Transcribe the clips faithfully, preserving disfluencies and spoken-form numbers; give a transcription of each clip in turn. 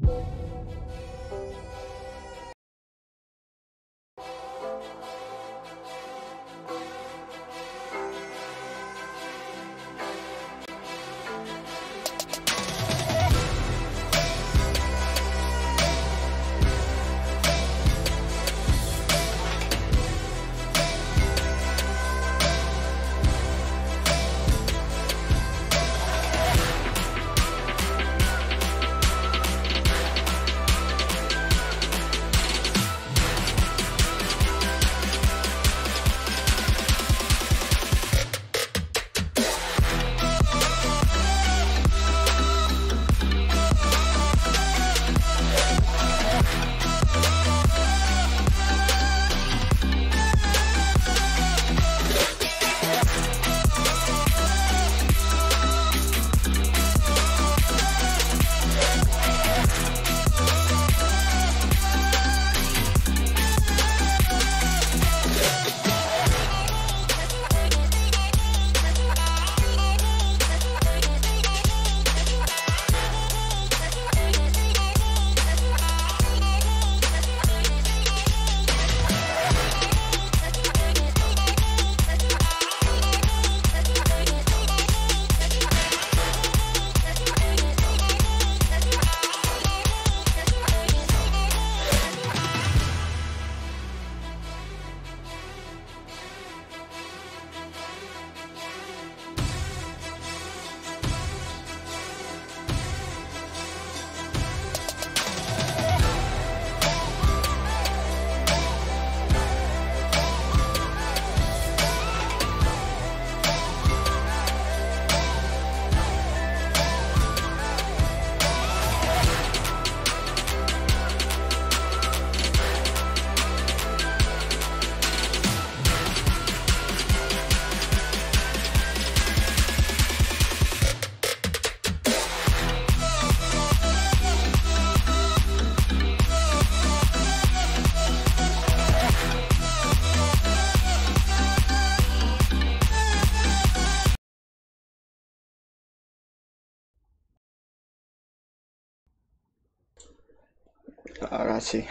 Ahora sí.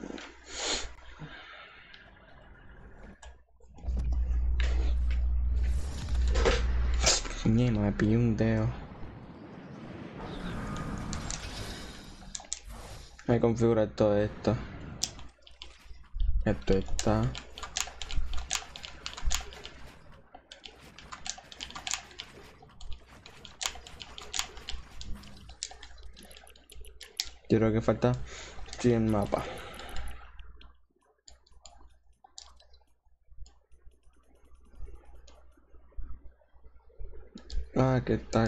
Ni me pillé un dedo. Voy a configurar todo esto. Esto está. Yo creo que falta cien mapas. Ah, que está.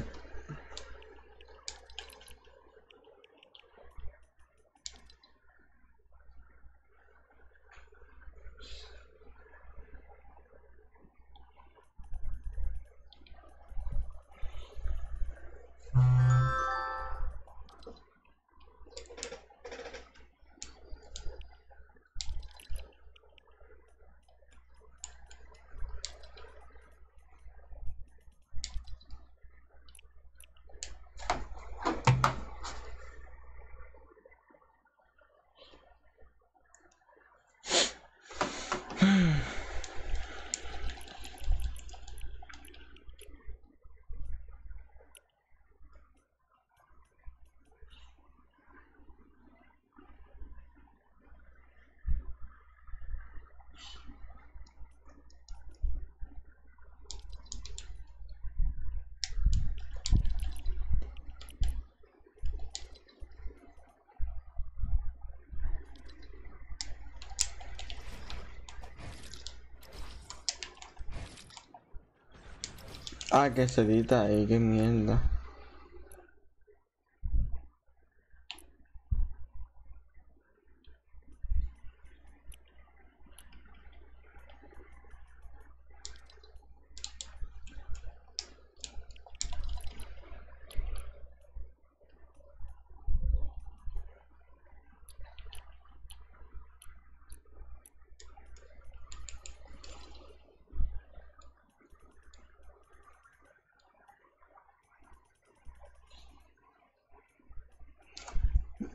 Ah, que se edita ahí, qué mierda.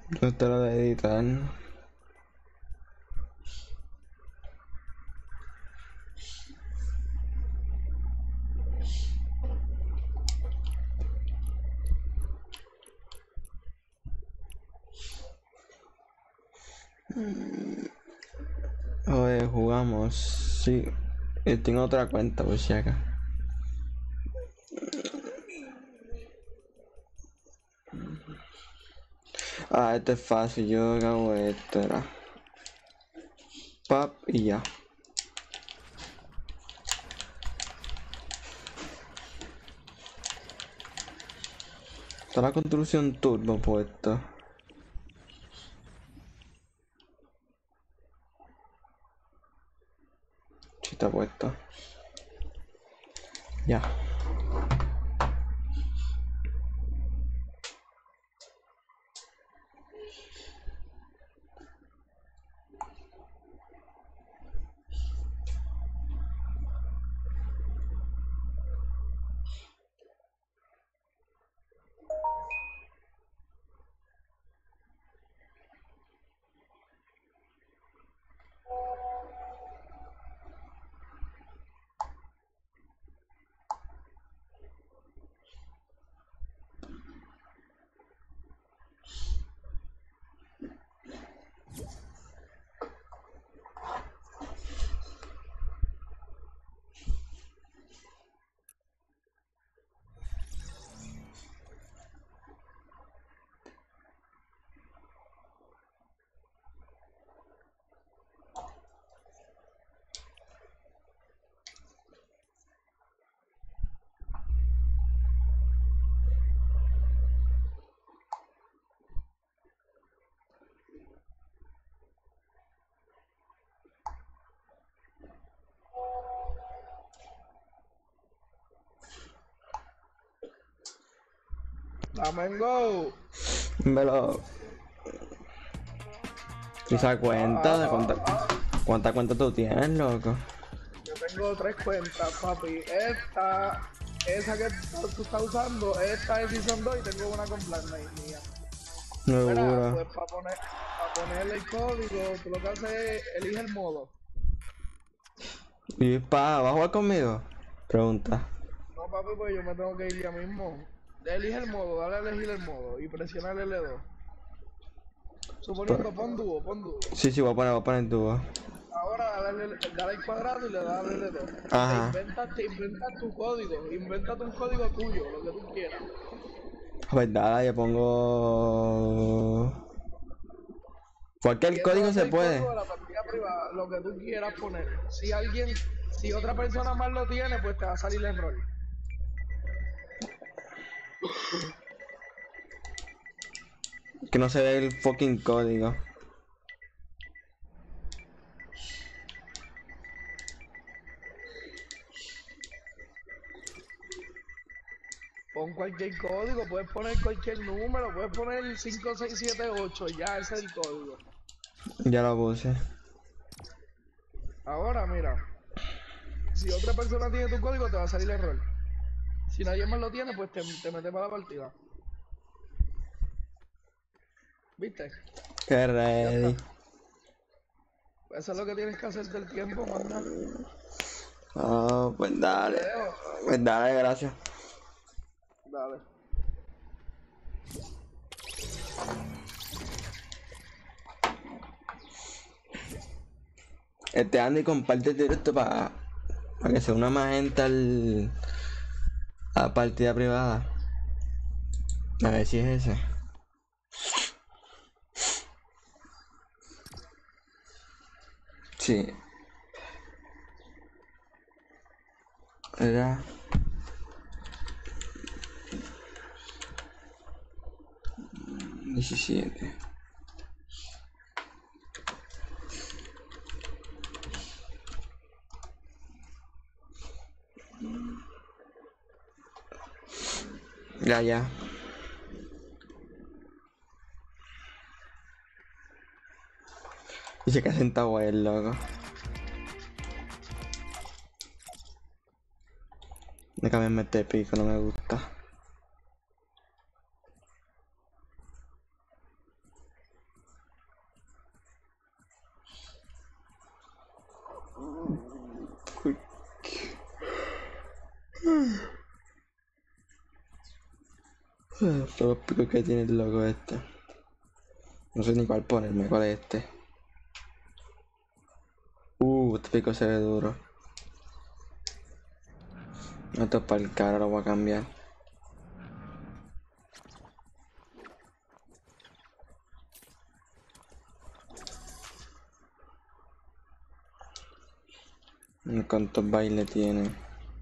No te lo de editar. Oye, jugamos. Sí. Y tengo otra cuenta por si acá. Ah, este es fácil. Yo hago esto, era. Pap y ya. Está la construcción turbo puesto. Sí está puesto. Ya. Amengo. Me lo. ¿Y esa cuenta? ¿De cuánta, cuánta cuenta tú tienes, loco? Yo tengo tres cuentas, papi. Esta, esa que tú estás usando, esta es Season dos y tengo una con Blackmate mía. Mira, Seguro. pues para poner, para ponerle el código, tú lo que haces es elige el modo. ¿Y pa, vas a jugar conmigo? Pregunta. No, papi, pues yo me tengo que ir ya mismo. Elige el modo, dale a elegir el modo y presiona el L dos. Suponiendo, pon dúo, pon dúo. Sí, sí, voy a poner, voy a poner tu voz. Ahora dale, dale al cuadrado y le das al L dos. Y te Ajá. inventas, te inventas tu código, invéntate un código tuyo, lo que tú quieras. Pues nada, yo pongo. Cualquier Y eso va código a se ser el puede. código de la partida privada, lo que tú quieras poner. Si alguien, si otra persona más lo tiene, pues te va a salir el error. Que no se ve el fucking código. Pon cualquier código, puedes poner cualquier número, puedes poner cinco seis siete ocho, ya ese es el código. Ya lo puse. Ahora mira, si otra persona tiene tu código te va a salir el error. Si nadie más lo tiene, pues te, te metes para la partida. ¿Viste? Que Ya está. ready. Eso es lo que tienes que hacer del tiempo, manda. Oh, pues Te dale. dejo. Pues dale, gracias. Dale. Este Andy comparte el directo para que se una más gente al, a la partida privada. A ver si es ese. Sí. Era. diecisiete. Ya, ya. Dice que ha sentado el loco. De cambiarme este pico, no me gusta. Todos los picos que tiene el loco este. No sé ni cuál ponerme, cuál es este. Uh, este pico se ve duro. Esto es para el cara, lo voy a cambiar. ¿Cuántos bailes tiene?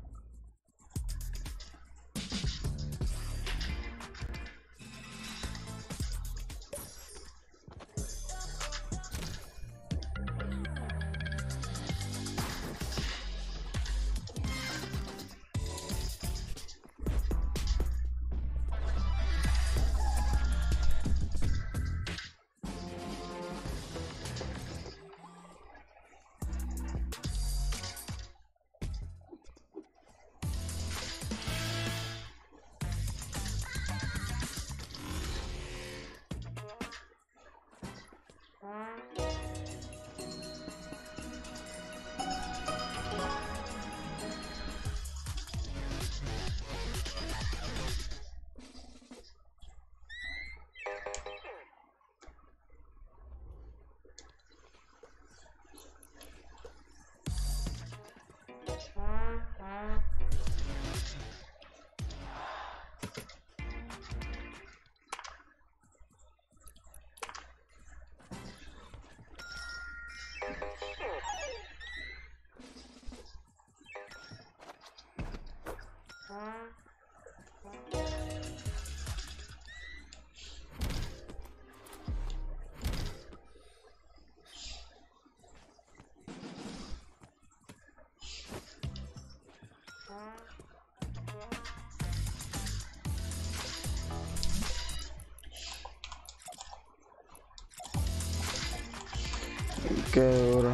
Qué duro.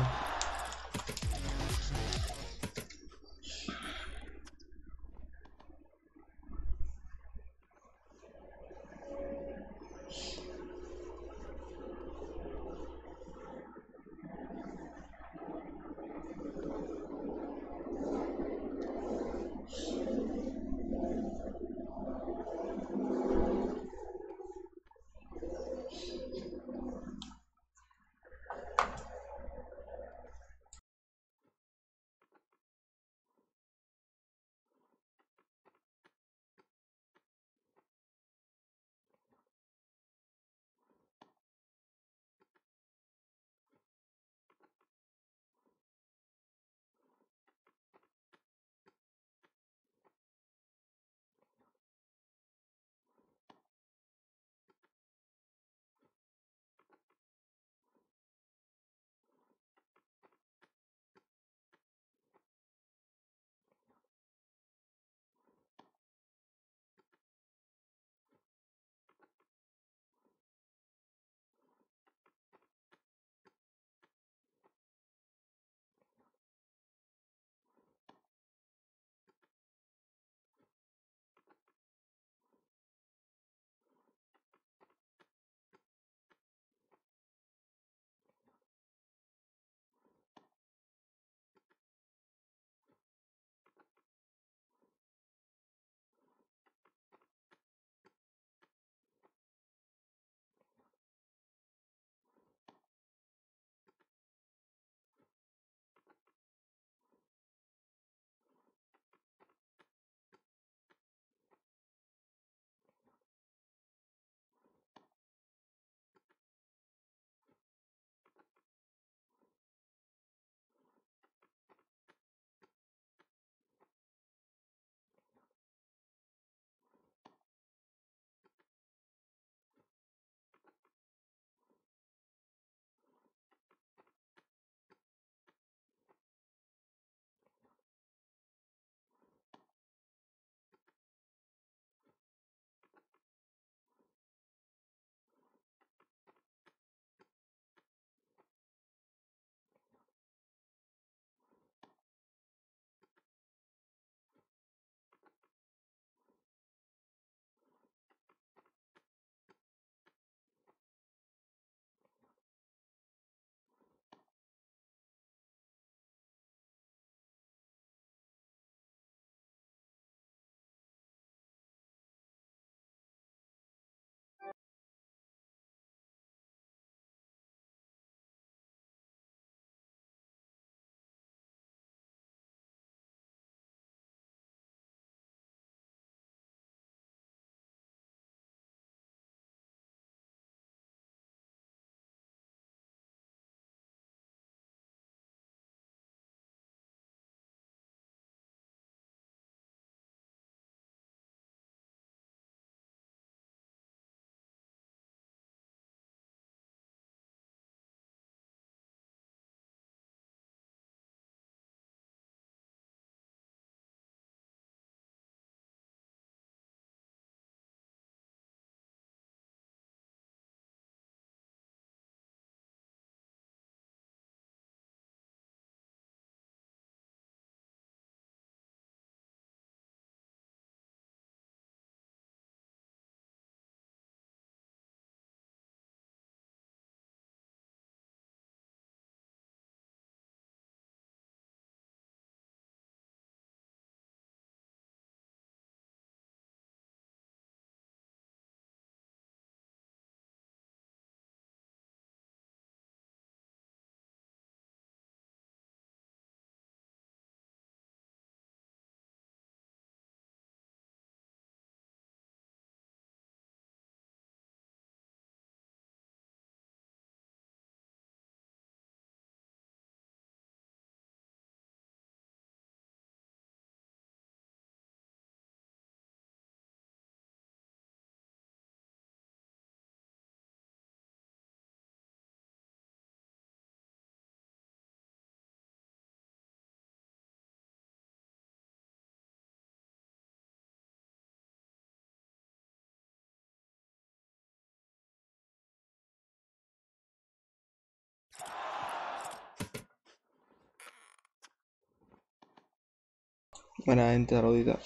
Buena gente, saludita.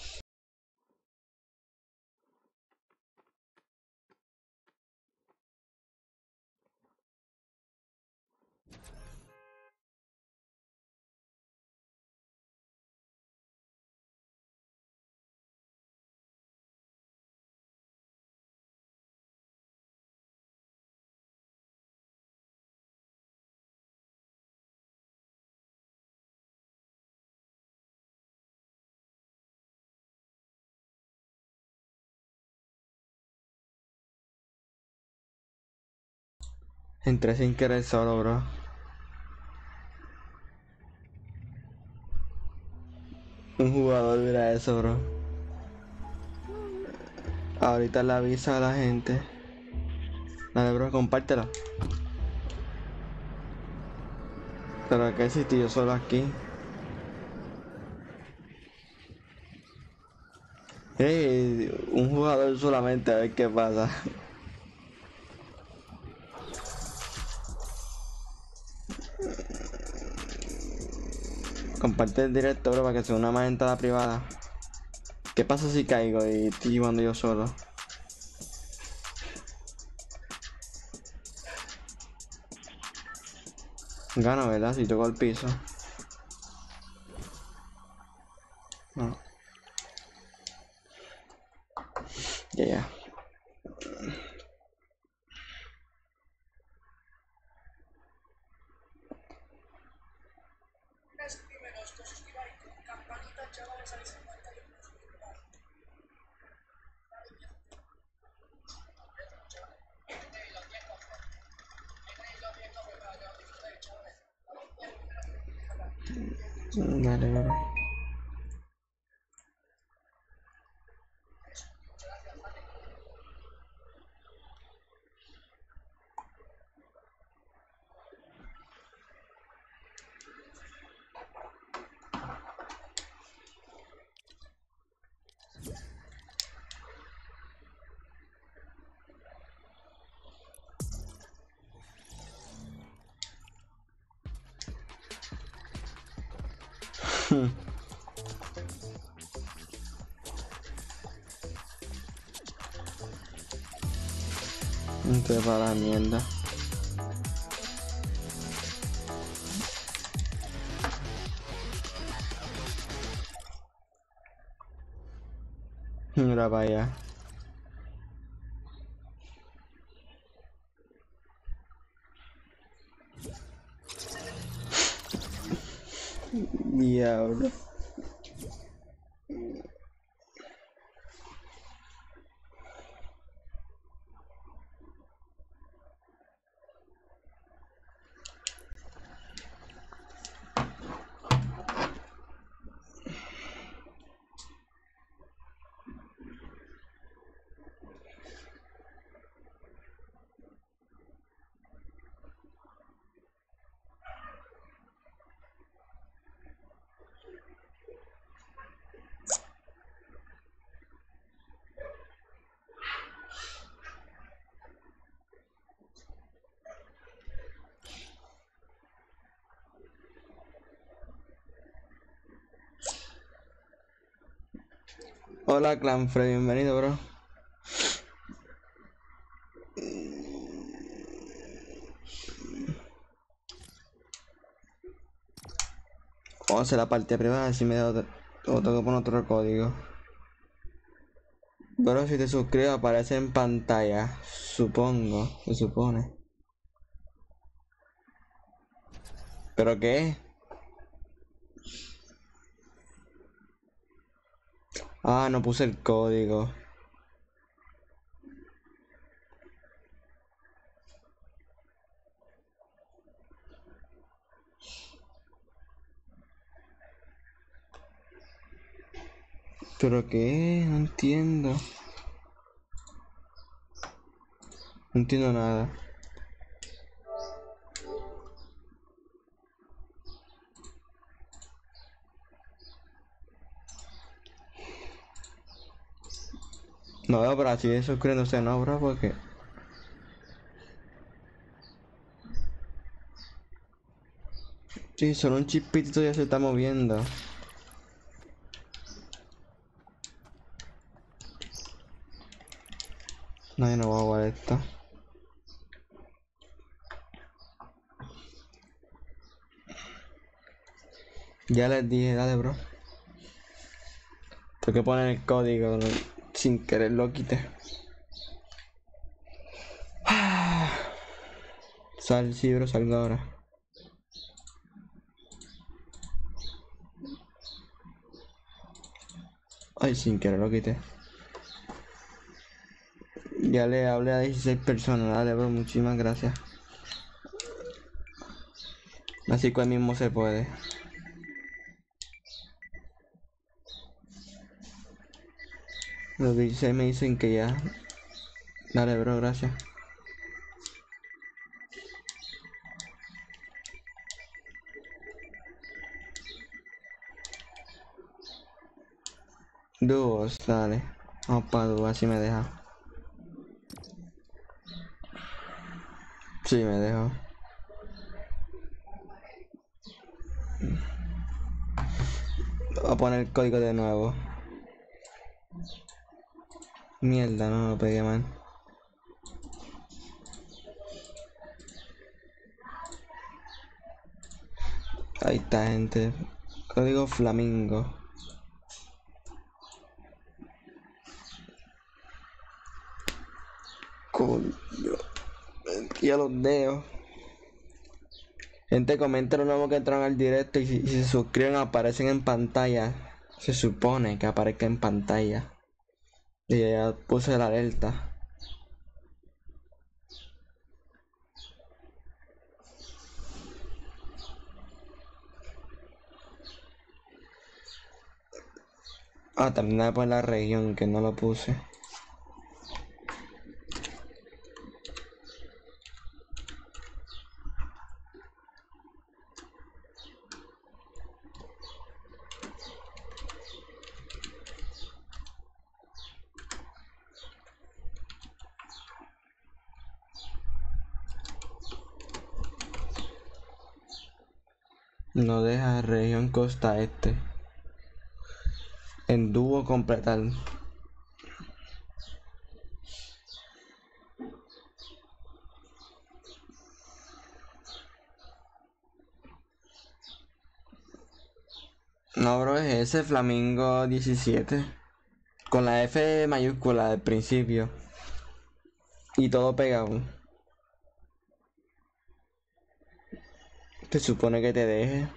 Entré sin querer solo, bro. Un jugador mira eso, bro. Ahorita le avisa a la gente. Dale, bro, compártelo. Pero que si estoy yo solo aquí. Hey, un jugador solamente, a ver qué pasa. Comparte el directo, bro, para que sea una más entrada privada. ¿Qué pasa si caigo y estoy llevando yo solo? Gano, ¿verdad? Si toco el piso. No. Ya, ya. Dale, bro. Entré para la mierda. Mira para allá. Diablo. Hola Clanfred, bienvenido, bro. Vamos a hacer la partida privada, si me da otro, o tengo que poner otro código. Bro, si te suscribes aparece en pantalla, supongo, se supone. ¿Pero qué? Ah, no puse el código. ¿Pero qué? No entiendo. No entiendo nada. No veo, pero así de suscribiéndose no, bro, porque... Sí, solo un chispito ya se está moviendo. No, yo no voy a jugar esto. Ya les dije, dale, bro. Tengo que poner el código, no, sin querer lo quité. Sal, sí, bro, salgo ahora. Ay, sin querer lo quité. Ya le hablé a dieciséis personas, dale, bro, muchísimas gracias. Así que hoy mismo se puede. Los dieciséis me dicen que ya. Dale, bro, gracias. Dúos, dale. Vamos para dúos, así me deja. Sí, me dejo. Voy a poner el código de nuevo. Mierda, no lo pegué mal. Ahí está, gente. Código Flamingo. Coño. Y a los dedos. Gente, comenten lo nuevo que entran al directo y si, si se suscriben aparecen en pantalla. Se supone que aparezca en pantalla. Y ya puse la alerta. Ah, también por la región que no lo puse. No deja región costa este. En dúo completar. No, bro, es ese Flamingo diecisiete. Con la F mayúscula al principio. Y todo pegado. Se supone que te deje.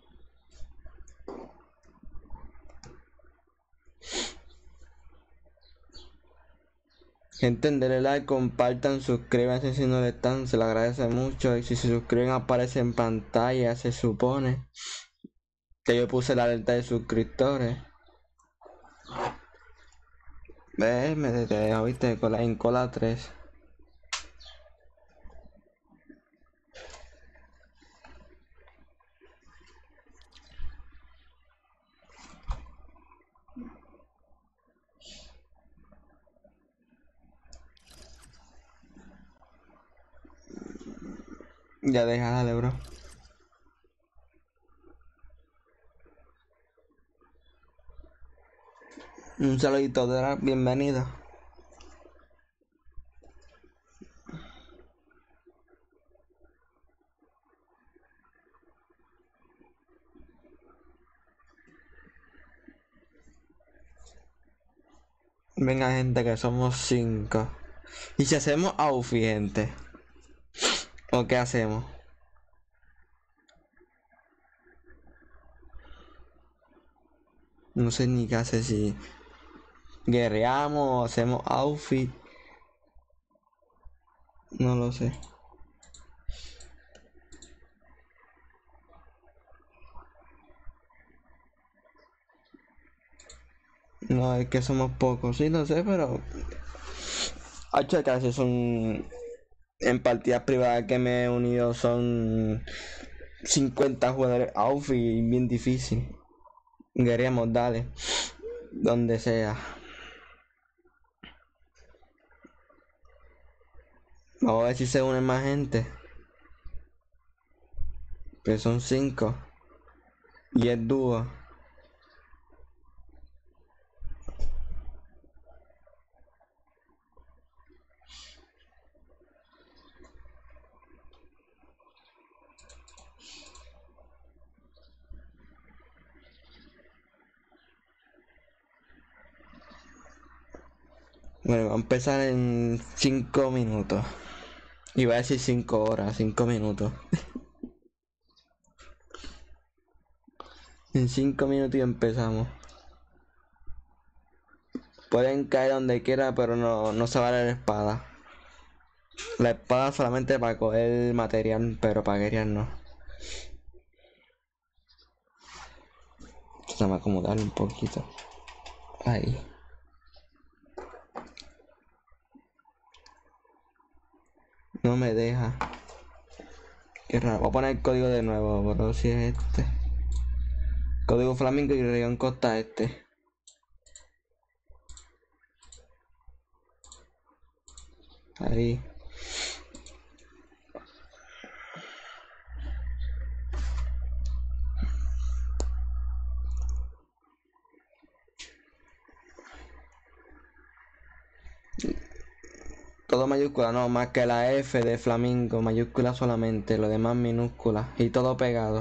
Gente, denle like, compartan, suscríbanse si no le están, se lo agradece mucho. Y si se suscriben aparece en pantalla, se supone que yo puse la alerta de suscriptores. Ves, me dejo, viste, cola, en cola tres. Ya deja, dale, bro. Un saludito de la bienvenida. Venga, gente, que somos cinco. ¿Y si hacemos outfit, gente? ¿O qué hacemos? No sé ni qué hacer, si guerreamos o hacemos outfit. No lo sé. No, es que somos pocos, sí, no sé, pero... Hacho, casi son... En partidas privadas que me he unido son... cincuenta jugadores outfit, bien difícil. Guerreamos, dale. Donde sea. Vamos a ver si se une más gente. Que son cinco. Y es dúo. Bueno, va a empezar en cinco minutos. Y voy a decir cinco horas, cinco minutos. En cinco minutos y empezamos. Pueden caer donde quiera, pero no, no se vale la espada. La espada solamente para coger material, pero para guerrear no. Vamos a acomodarlo un poquito. Ahí. No me deja. Qué raro. Voy a poner el código de nuevo, pero si es este. Código Flamingo y región costa este. Ahí. Todo mayúscula, no, más que la F de Flamingo, mayúscula solamente, lo demás minúscula y todo pegado.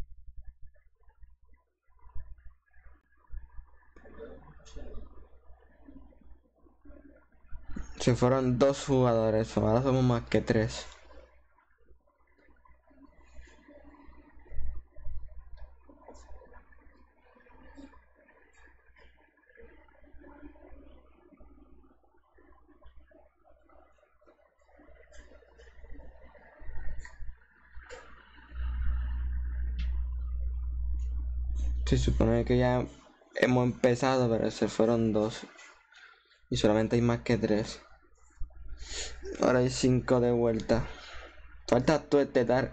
Si fueron dos jugadores, ahora somos más que tres. Se supone que ya hemos empezado, pero se fueron dos. Y solamente hay más que tres. Ahora hay cinco de vuelta. Falta tú este dar.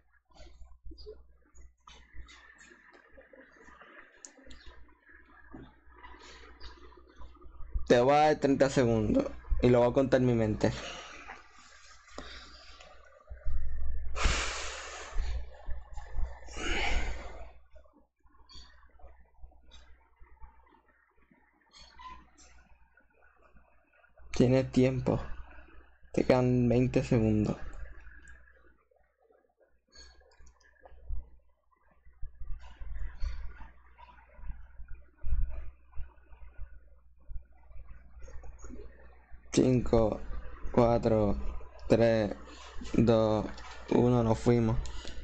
Te voy a dar treinta segundos. Y lo voy a contar en mi mente. Tienes tiempo. Te quedan veinte segundos. cinco, cuatro, tres, dos, uno, nos fuimos.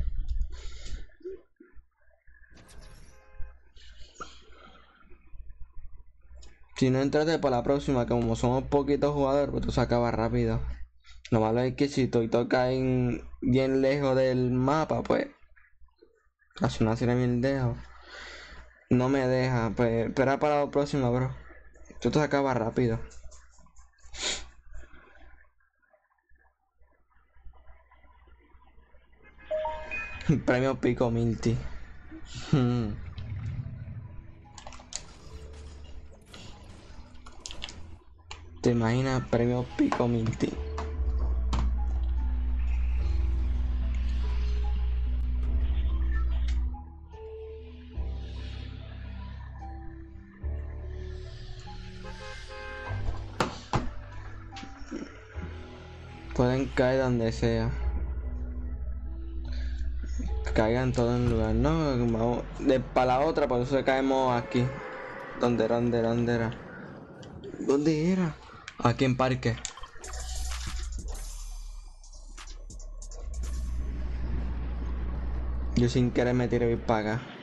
Si no entraste para la próxima, como somos poquitos jugadores, pues tú se acaba rápido. Lo malo es que si tú caen bien lejos del mapa, pues casi una serie mil dejo. No me deja, pues espera para la próxima, bro. Esto se acaba rápido. Premio Pico Milti. ¿Te imaginas? Premio Pico Milti. Pueden caer donde sea. Caigan todo en lugar. No, vamos de para la otra, por eso caemos aquí. ¿Dónde era? ¿Dónde era? ¿Dónde era? ¿Dónde era? Aquí en parque. Yo sin querer me tiré para acá.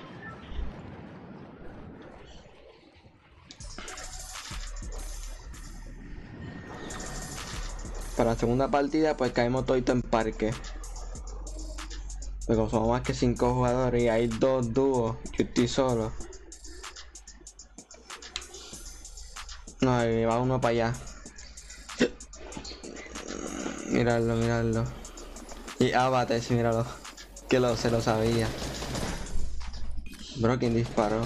Para la segunda partida pues caemos todito en parque. Pero como somos más que cinco jugadores y hay dos dúos, yo estoy solo. No, ahí va uno para allá. Mirarlo, mirarlo. Y abate, sí, míralo. Que lo, se lo sabía. Bro, ¿quién disparó?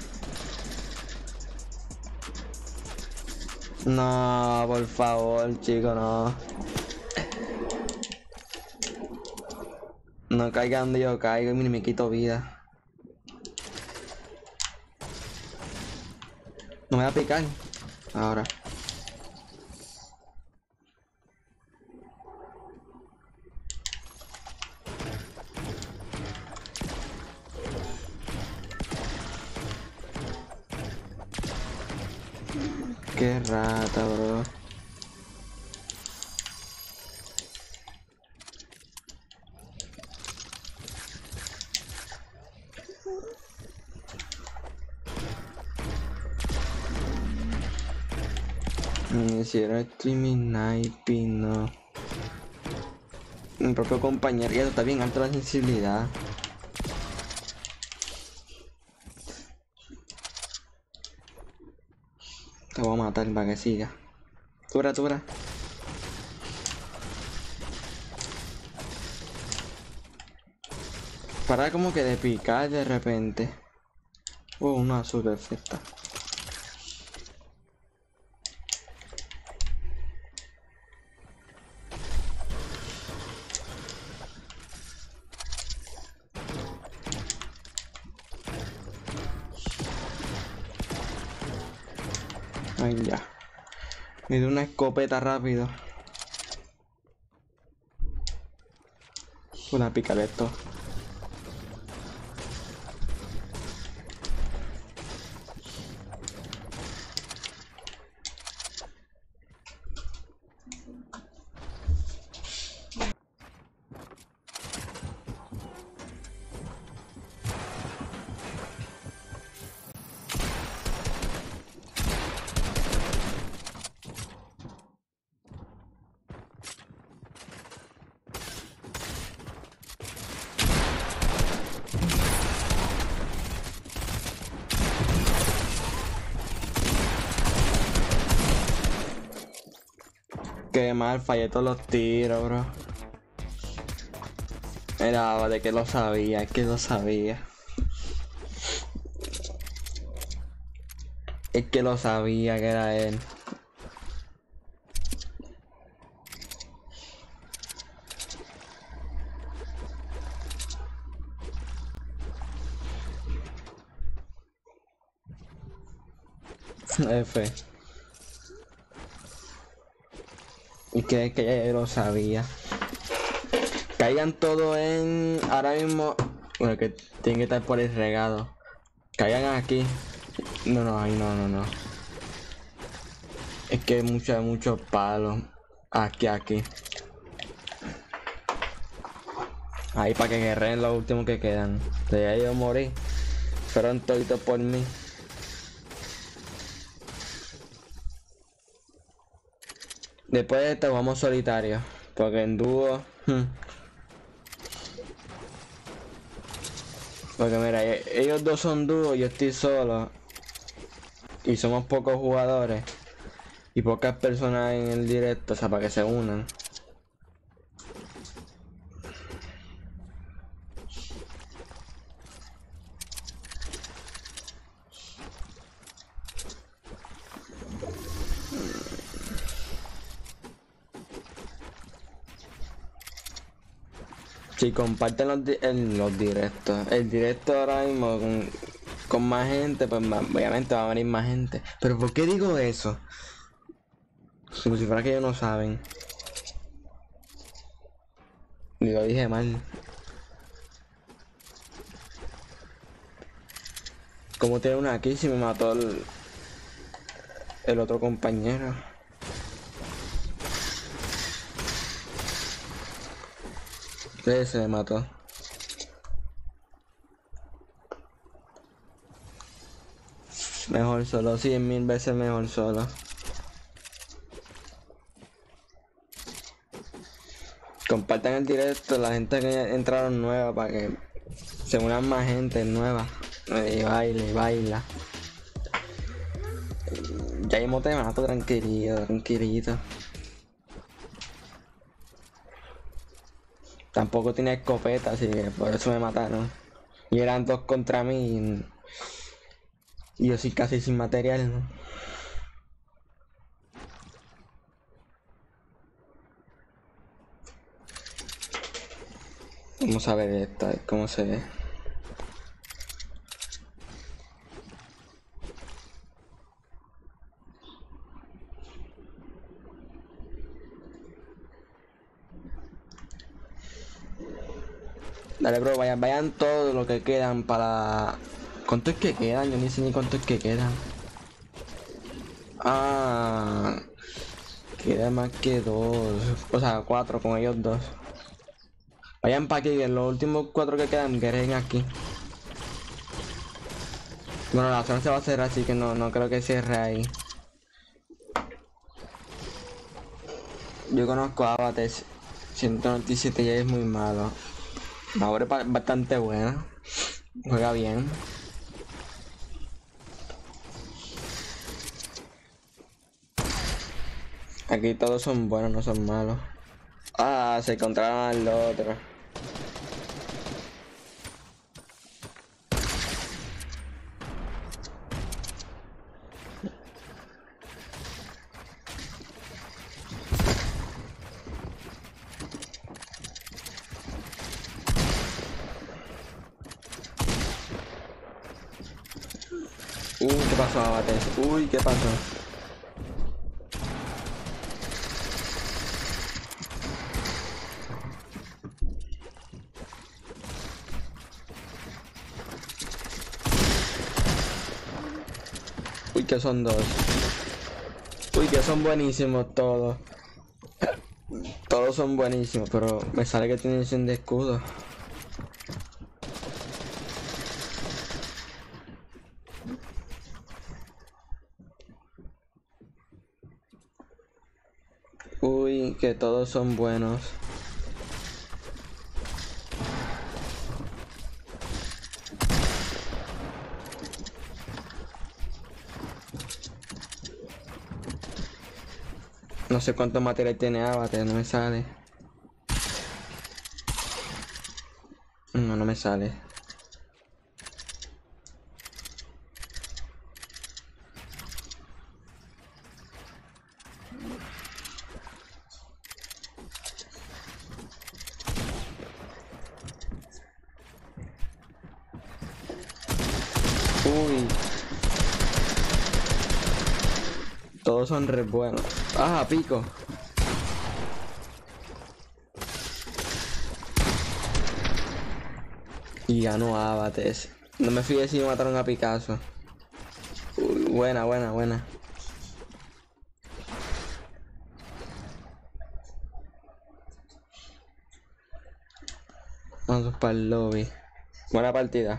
No, por favor, chico, no. No caiga donde yo caigo y me quito vida. No me va a picar. Ahora. Qué rata, bro. Hicieron streaming sniping, no. Mi propio compañero, ya está bien alta la sensibilidad. Te voy a matar para que siga. Tura, tura. Para como que de picar de repente. Oh, una azul perfecta. Ay, ya. Me dio una escopeta rápido. Una picar esto. Qué mal, fallé todos los tiros, bro. Era de que lo sabía, es que lo sabía. Es que lo sabía que era él. F. Y que, que ya lo sabía. Caigan todos en... Ahora mismo... Bueno, que tienen que estar por el regado. Caigan aquí. No, no, ahí no, no, no. Es que hay muchos, muchos palos. Aquí, aquí. Ahí para que guerreen los últimos que quedan. De ahí yo morí. Fueron toditos por mí. Después de esto vamos solitarios. Porque en dúo... Hmm. Porque mira, ellos dos son dúos, yo estoy solo. Y somos pocos jugadores. Y pocas personas en el directo, o sea, para que se unan. Si comparten los, di el, los directos, el directo ahora mismo con, con más gente, pues obviamente va a venir más gente. Pero ¿por qué digo eso? Como si fuera que ellos no saben. Y lo dije mal. Como tiene una aquí si me mató el, el otro compañero. Ese me mató. Mejor solo, cien mil veces mejor solo. Compartan el directo, la gente que entraron nueva para que se unan más gente nueva. Y baile, baila. Ya mismo te mato tranquilito, tranquilito. Tampoco tenía escopeta, así que por eso me mataron. Y eran dos contra mí. Y yo sí casi sin material, ¿no? Vamos a ver esta, cómo se ve. Dale, bro, vayan, vayan todos los que quedan para... ¿Cuánto es que quedan? Yo ni sé ni cuánto es que quedan. Ah... Queda más que dos. O sea, cuatro con ellos dos. Vayan para aquí, los últimos cuatro que quedan, guerren aquí. Bueno, la zona se va a cerrar, así que no, no creo que cierre ahí. Yo conozco a Abates. ciento noventa y siete ya es muy malo. Ahora es bastante buena. Juega bien. Aquí todos son buenos, no son malos. Ah, se encontraron al otro. Uy, ¿qué pasó, Abates? Uy, ¿qué pasó? Uy, que son dos. Uy, que son buenísimos todos. Todos son buenísimos, pero me sale que tienen cien de escudo. Uy, que todos son buenos. No sé cuántos materiales tiene Abate, no me sale. No, no me sale. Uy. Todos son re buenos. Ah, pico. Y ganó Abates. No me fijé si mataron a Picasso. Uy, buena, buena, buena. Vamos para el lobby. Buena partida.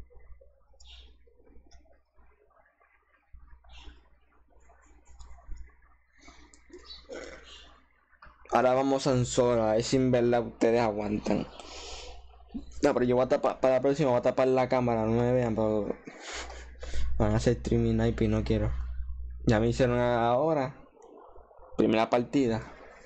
Ahora vamos a Anzora, es sin verla ustedes aguantan. No, pero yo voy a tapar, para la próxima voy a tapar la cámara, no me vean, pero van a hacer streaming snipe y no quiero. Ya me hicieron ahora. Primera partida.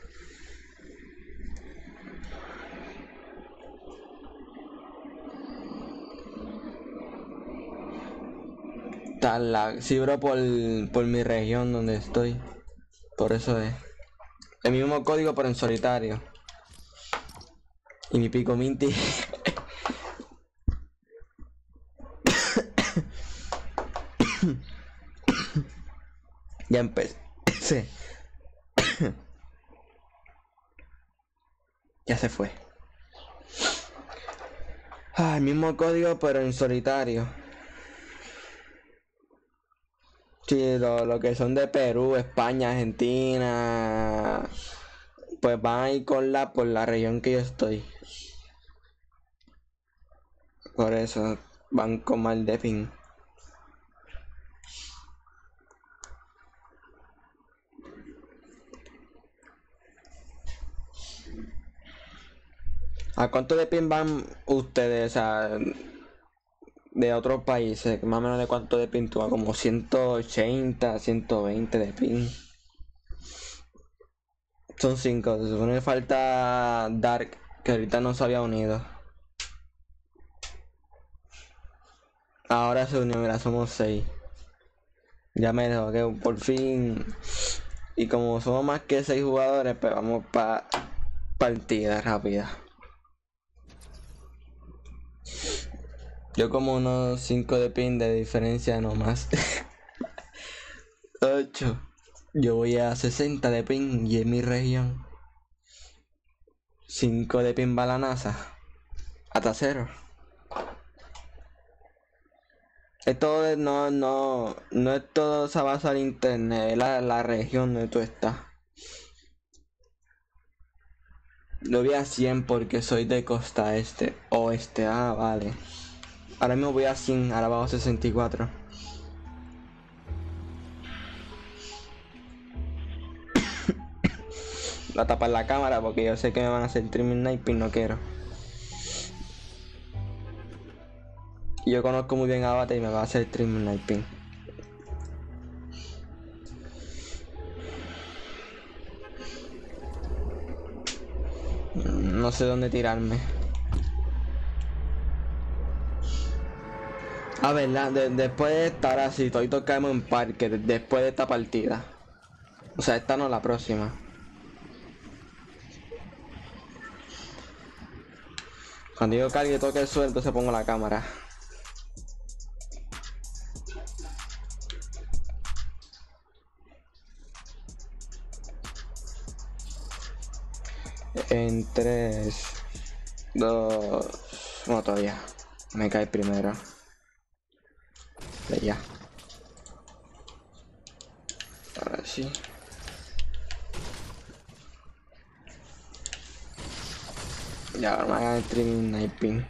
Tal la sí, bro, por, por mi región donde estoy. Por eso es. El mismo código pero en solitario. Y mi pico minty. Ya empecé. Ya se fue. Ah, el mismo código pero en solitario. Sí, lo, lo que son de Perú, España, Argentina, pues van a ir con la por la región que yo estoy. Por eso van con mal de ping. ¿A cuánto de ping van ustedes? O sea, de otros países, más o menos de cuánto de ping tú vas, como ciento ochenta, ciento veinte de ping. Son cinco, se supone que falta Dark, que ahorita no se había unido. Ahora se unió, mira, somos seis. Ya me dejo que por fin. Y como somos más que seis jugadores, pues vamos para partida rápida. Yo como unos cinco de ping de diferencia nomás. ocho. Yo voy a sesenta de ping y en mi región. cinco de ping va la NASA. Hasta cero. Esto de, no, no, no es todo se basa en internet, es la, la región donde tú estás. Lo voy a cien porque soy de costa este, oeste, ah, vale. Ahora mismo voy a cien, ahora bajo sesenta y cuatro. a tapar la cámara porque yo sé que me van a hacer streaming sniping, no quiero. Y yo conozco muy bien a Bata y me va a hacer streaming sniping. No sé dónde tirarme. A ver, la, de, después de estar así, estoy tocando en parque, después de esta partida. O sea, esta no, la próxima. Cuando yo cargue y toque el suelo, entonces pongo la cámara. En tres, dos, no todavía. Me cae primero. De ya. Ahora sí. Ya, ahora me hagan streaming sniping.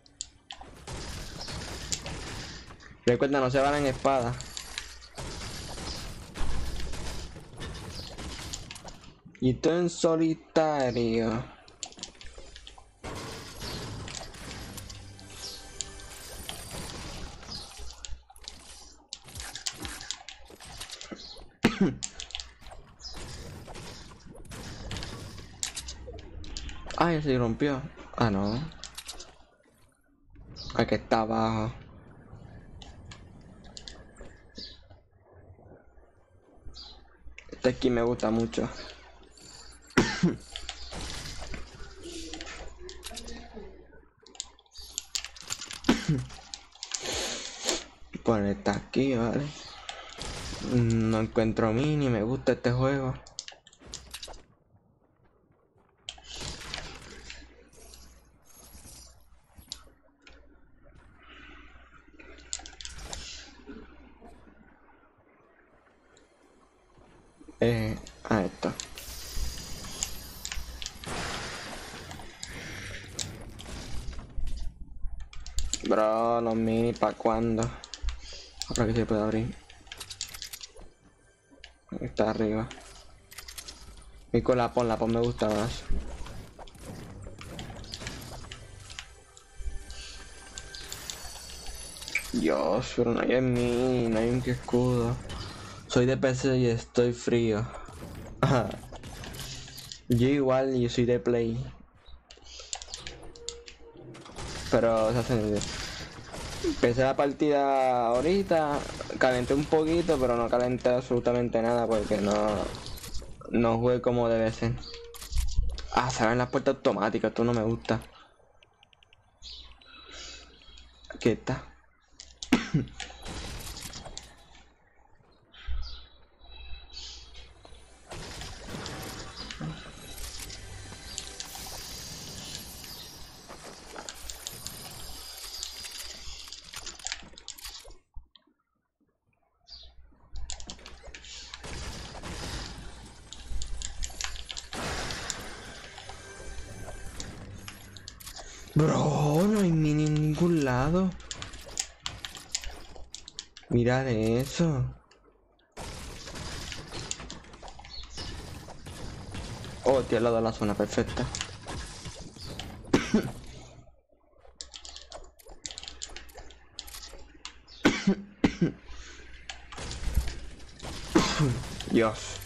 Recuerda, no se van en espada. Y todo en solitario. Ay, se rompió. Ah, no. Aquí está abajo. Este aquí me gusta mucho. Poner esta aquí, vale. No encuentro mini, me gusta este juego. Eh, a esto. Bro, los mini, ¿pa' cuándo? Ahora que se puede abrir. Está arriba. Y con la pon, la pon me gusta más. Dios, pero no hay en mí, no hay un que escudo. Soy de P C y estoy frío. Yo igual, yo soy de Play. Pero, o sea, se- empecé la partida ahorita, calenté un poquito, pero no calenté absolutamente nada porque no, no jugué como debe ser. Ah, se abren las puertas automáticas, esto no me gusta. Aquí está. Bro, no hay mini en ningún lado. Mirad eso. Oh, tío, al lado de la zona perfecta. Dios.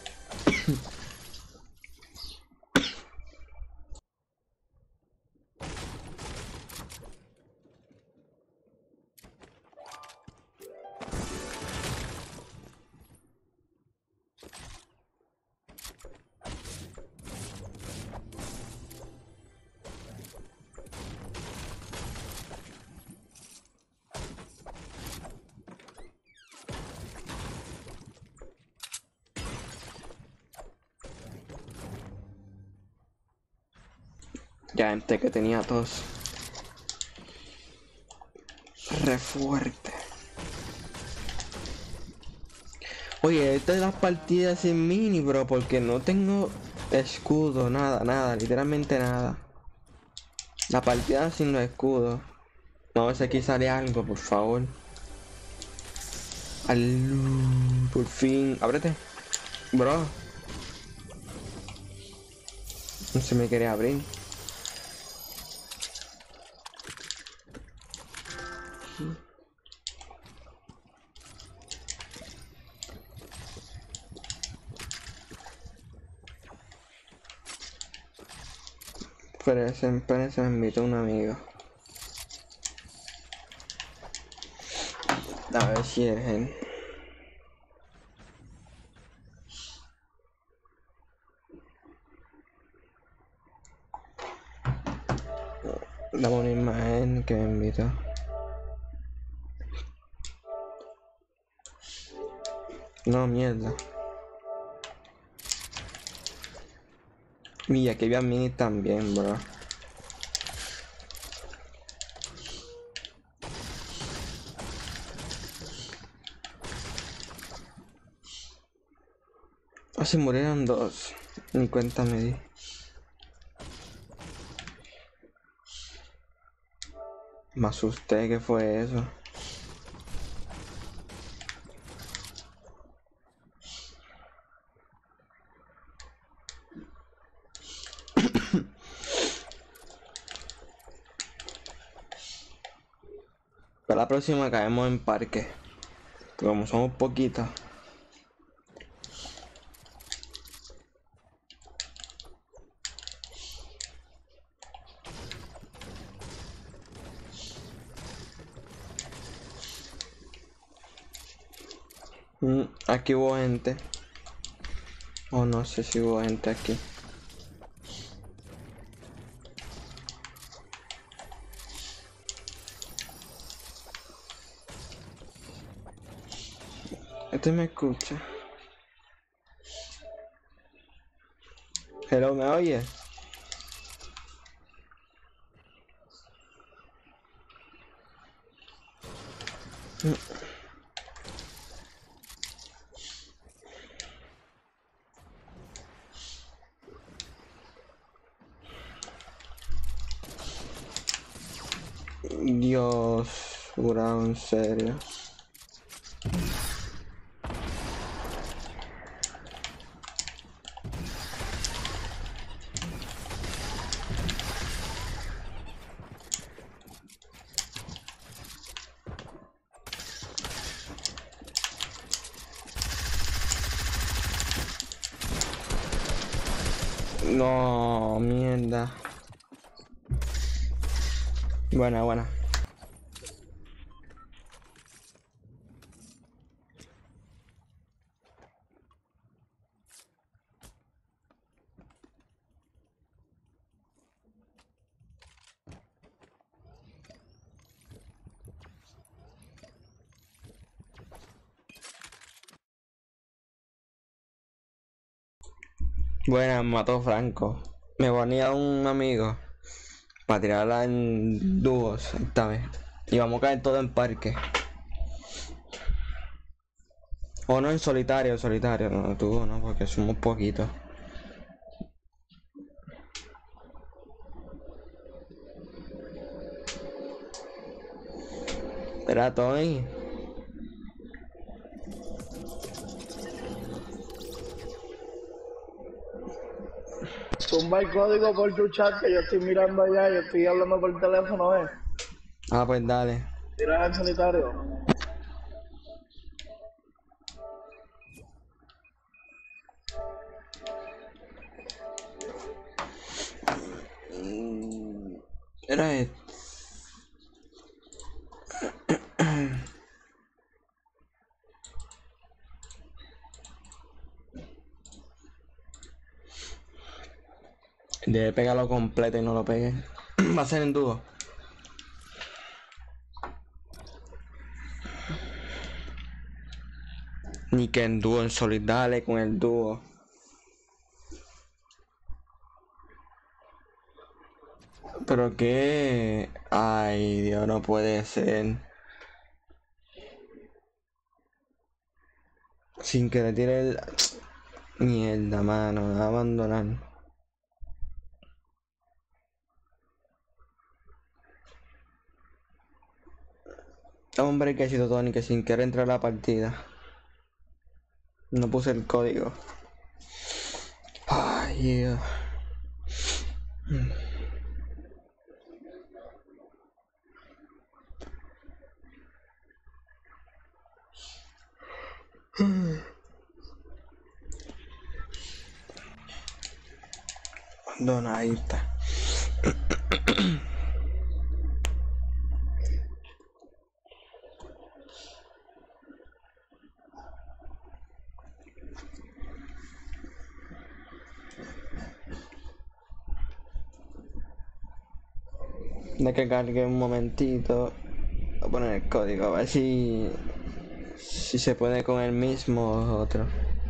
Ya antes que tenía tos. Re fuerte. Oye, esta es las partidas sin mini, bro, porque no tengo escudo, nada, nada, literalmente nada. La partida sin los escudos. No, a ver si aquí sale algo, por favor. Al... Por fin. Ábrete. Bro. No se me quiere abrir. Espérense, espérense, me invitó un amigo. A ver si es él. Dame una imagen que me invitó. No, mierda. Mira, que vi a mí también, bro. Ah, se murieron dos. Ni cuenta me di. Me asusté, ¿qué fue eso? Para la próxima caemos en parque. Como somos poquitos. Mm, aquí hubo gente. O oh, no sé si hubo gente aquí. Este me escucha. Hello, ¿me oye? Dios, jurado, en serio. No, mierda. Buena, buena. Buena, mató Franco. Me ponía un amigo para tirarla en dúos esta vez. Y vamos a caer todo en parque. O no en solitario, solitario, no, tú no, porque somos poquitos. Espera, Tony. Zumba el código por tu chat que yo estoy mirando allá, yo estoy hablando por teléfono, ¿eh? Ah, pues dale. Tiras en solitario. Era esto. Debe pegarlo completo y no lo pegué. Va a ser en dúo. Ni que en dúo, en solid, dale con el dúo. Pero qué... Ay, Dios, no puede ser. Sin que le tire el... Mierda, mano, me va a abandonar. Hombre, que ha sido Tony, que sin querer entrar a la partida. No puse el código. Ay, Dios. Donadita. De que cargue un momentito. Voy a poner el código a ver si si se puede con el mismo o otro.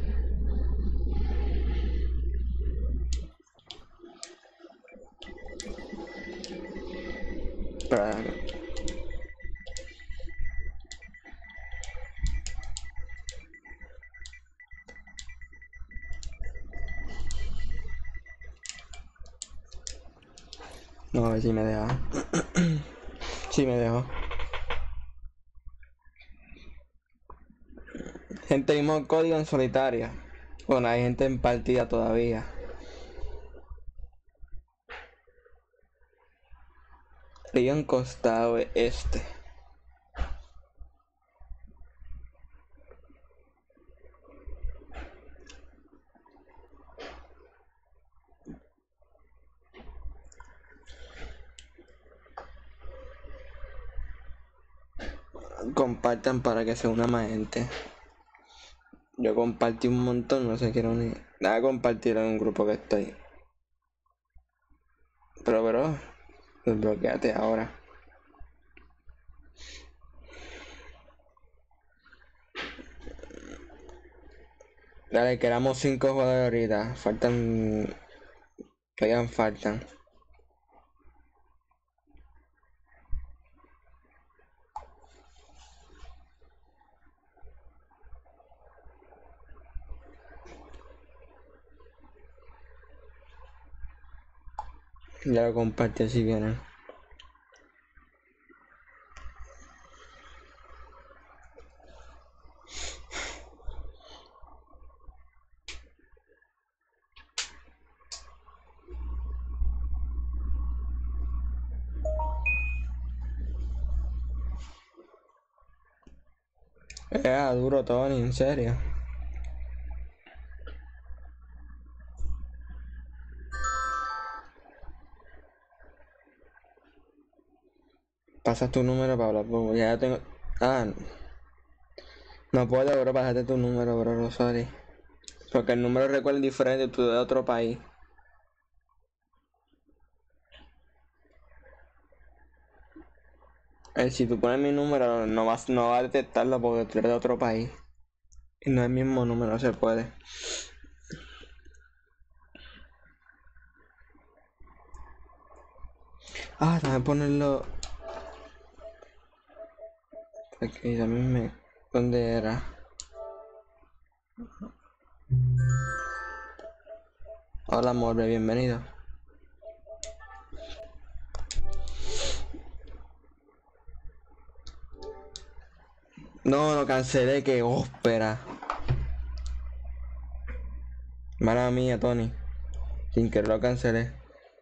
Espera. No, a ver si me deja. Sí me dejó. Gente, mismo código en solitaria. Bueno, hay gente en partida todavía. Río en costado este. Compartan para que se una más gente. Yo compartí un montón, no se quiero unir. Nada, compartir en un grupo que estoy. Pero, bro, desbloqueate ahora. Dale, quedamos cinco jugadores ahorita. Faltan. Todavía faltan. Ya lo compartí si vienen. Eh, duro Tony, en serio. Pasa tu número para hablar, pues, ya tengo. Ah, no puedo, bro, pasarte tu número, bro, no, sorry. Porque el número recuerda es diferente, tú de otro país. Eh, si tú pones mi número, no vas, no va a detectarlo porque tú eres de otro país. Y no es el mismo número, no se puede. Ah, también ponerlo. Aquí también me. ¿Dónde era? Hola, amor, bienvenido. No, lo cancelé, que ópera. Mala mía, Tony. Sin querer lo cancelé.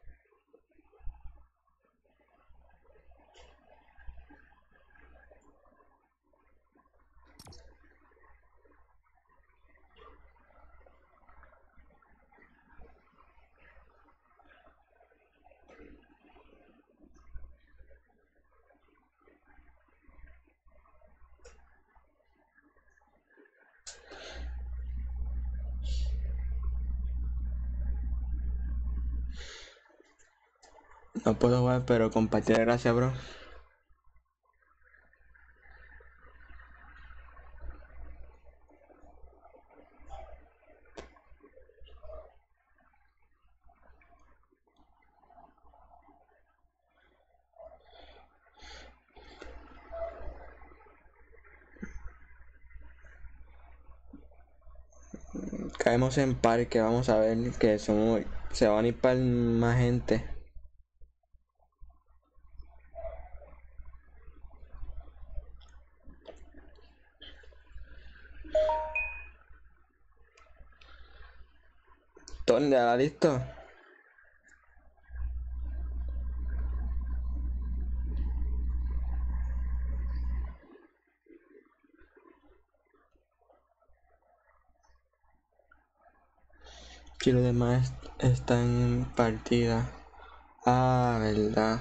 No puedo jugar, pero compartir, gracias, bro. Caemos en parque, vamos a ver que somos, se van a ir para más gente. Tony, ¿ya listo? Si los demás están en partida. Ah, verdad.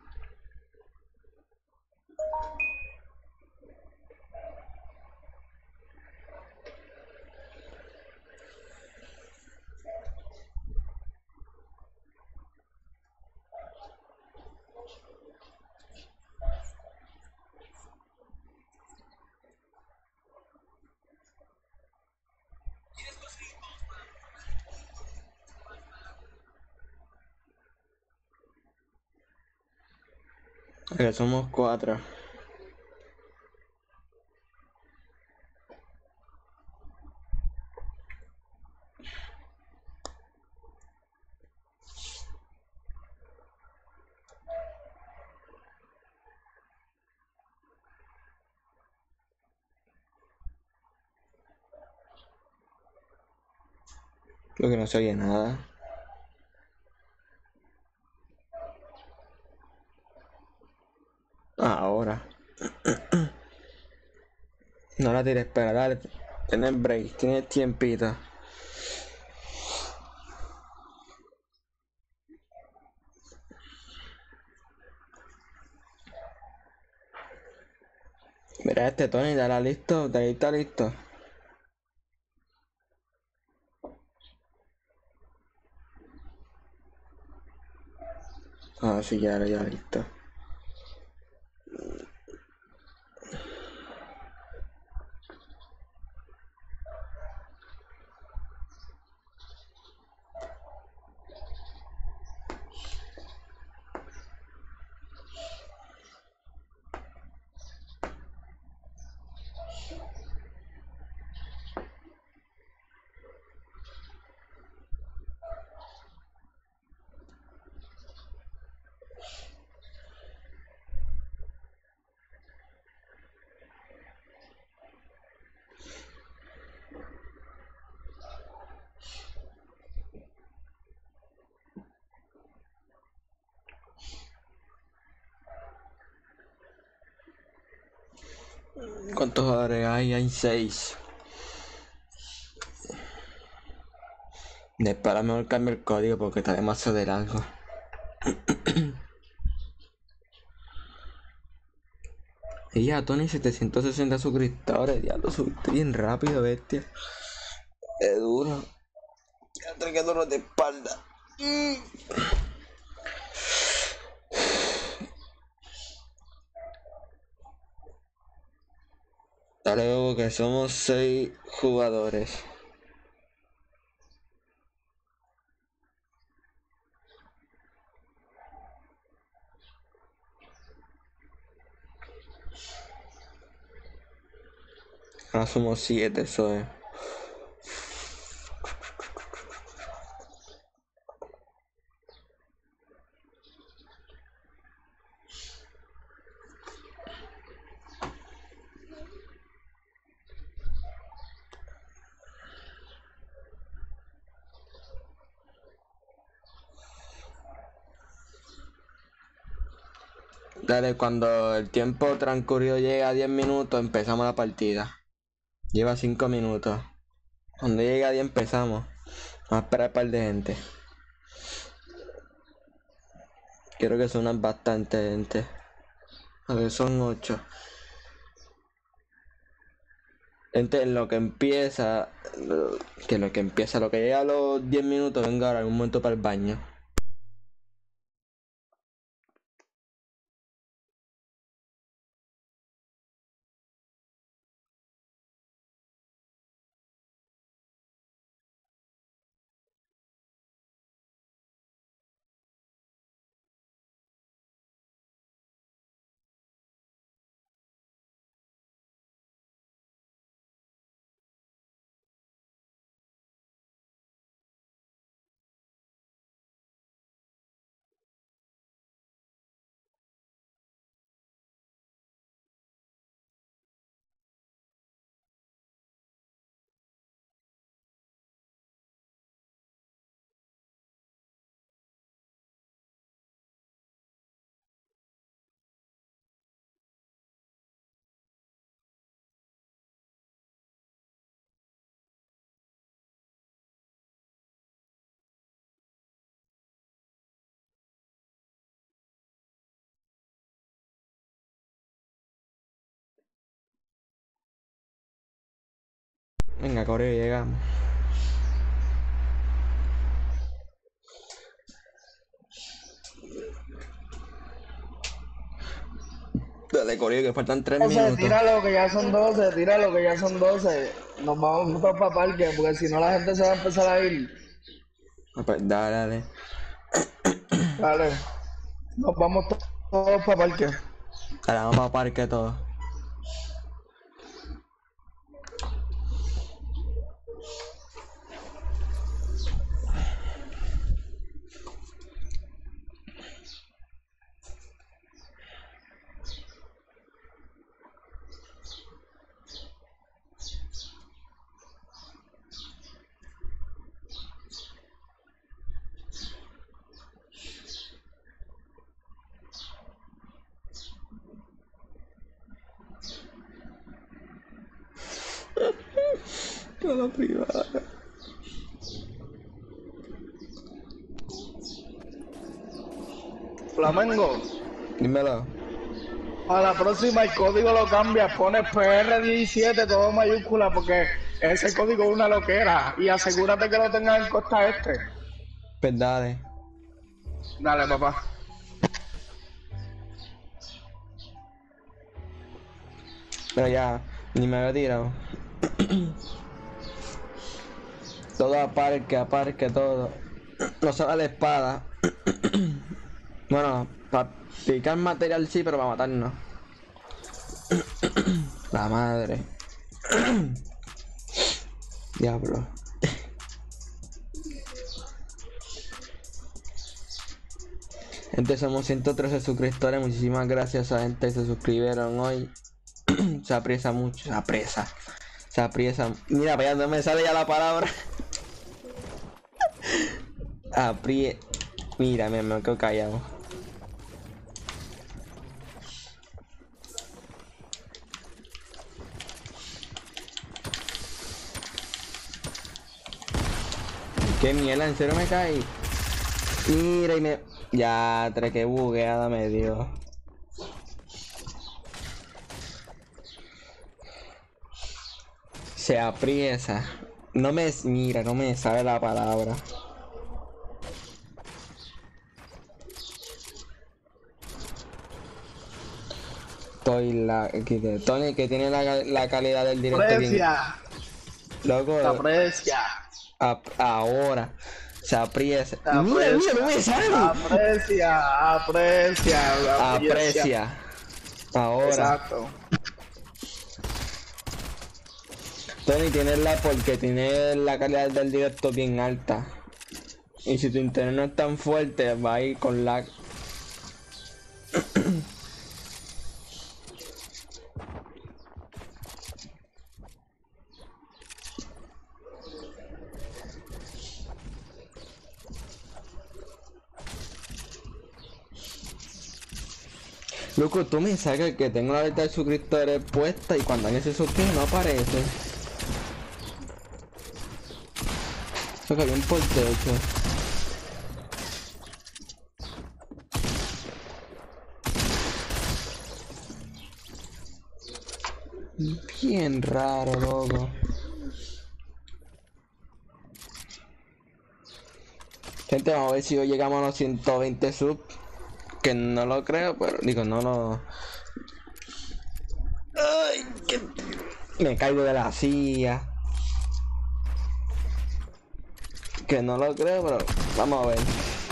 Que somos cuatro. Lo que no se oye nada. Ah, ahora. No la tires, espera, dale. Tienes break, tienes tiempito. Mira este Tony, dale listo, dale está listo. Ah, sí, ya, ya listo. ¿Cuántos jugadores hay? Hay seis. Después a lo mejor cambio el código porque está demasiado de largo. Y ya, Tony, setecientos sesenta suscriptores. Ya lo subiste bien rápido, bestia. Es duro. Ya tengo dolor de espalda. Mm. Dale, luego que somos seis jugadores. Ahora somos siete, eso es. Dale, cuando el tiempo transcurrido llegue a diez minutos, empezamos la partida. Lleva cinco minutos. Cuando llegue a diez empezamos. Vamos a esperar un par de gente. Quiero que suenan bastante gente. A ver, son ocho. Gente, en lo que empieza, que lo que empieza, lo que llega a los diez minutos, venga ahora un momento para el baño. Venga, Coreo, llegamos. Dale, Coreo, que faltan tres minutos. Tíralo que ya son doce, tíralo que ya son doce. Nos vamos todos para parque, porque si no la gente se va a empezar a ir. Pues dale, dale. Dale. Nos vamos todos para parque. Dale, vamos para parque todos. A la privada. Flamengo. Dímelo. A la próxima el código lo cambias, pones P R diecisiete todo mayúscula porque ese código es una loquera y asegúrate que lo tengas en costa este. Pues dale. Dale, papá. Pero ya, ni me había tirado. Todo a parque, a parque, todo. No solo la espada. Bueno, para picar material sí, pero para matar no. La madre. Diablo. Gente, somos ciento trece suscriptores. Muchísimas gracias a la gente que se suscribieron hoy. Se apriesa mucho, se apresa. Se apriesa. Mira, para allá no me sale ya la palabra. Aprie... Mira, me, me quedo callado. Qué mierda, en serio me caí. Mira y me... Ya, tre que bugueada me dio. Se apriesa. No me... Mira, no me sabe la palabra. Estoy la... que- Tony, que tiene la, la calidad del directo bien... Aprecia, Loco, aprecia, a- ahora. Se apriesa. Mira, aprecia, mira, no me sale. aprecia, aprecia, Aprecia. Ahora. Exacto. Tony, tienes la porque tiene la calidad del directo bien alta. Y si tu internet no es tan fuerte, va a ir con lag. Loco, tú me sacas que tengo la lista de suscriptores puesta y cuando alguien se suscribe no aparece. Eso que bien por techo. Bien raro, loco. Gente, vamos a ver si hoy llegamos a los ciento veinte subs. Que no lo creo, pero digo, no lo... Ay, que... Me caigo de la silla. Que no lo creo, pero vamos a ver.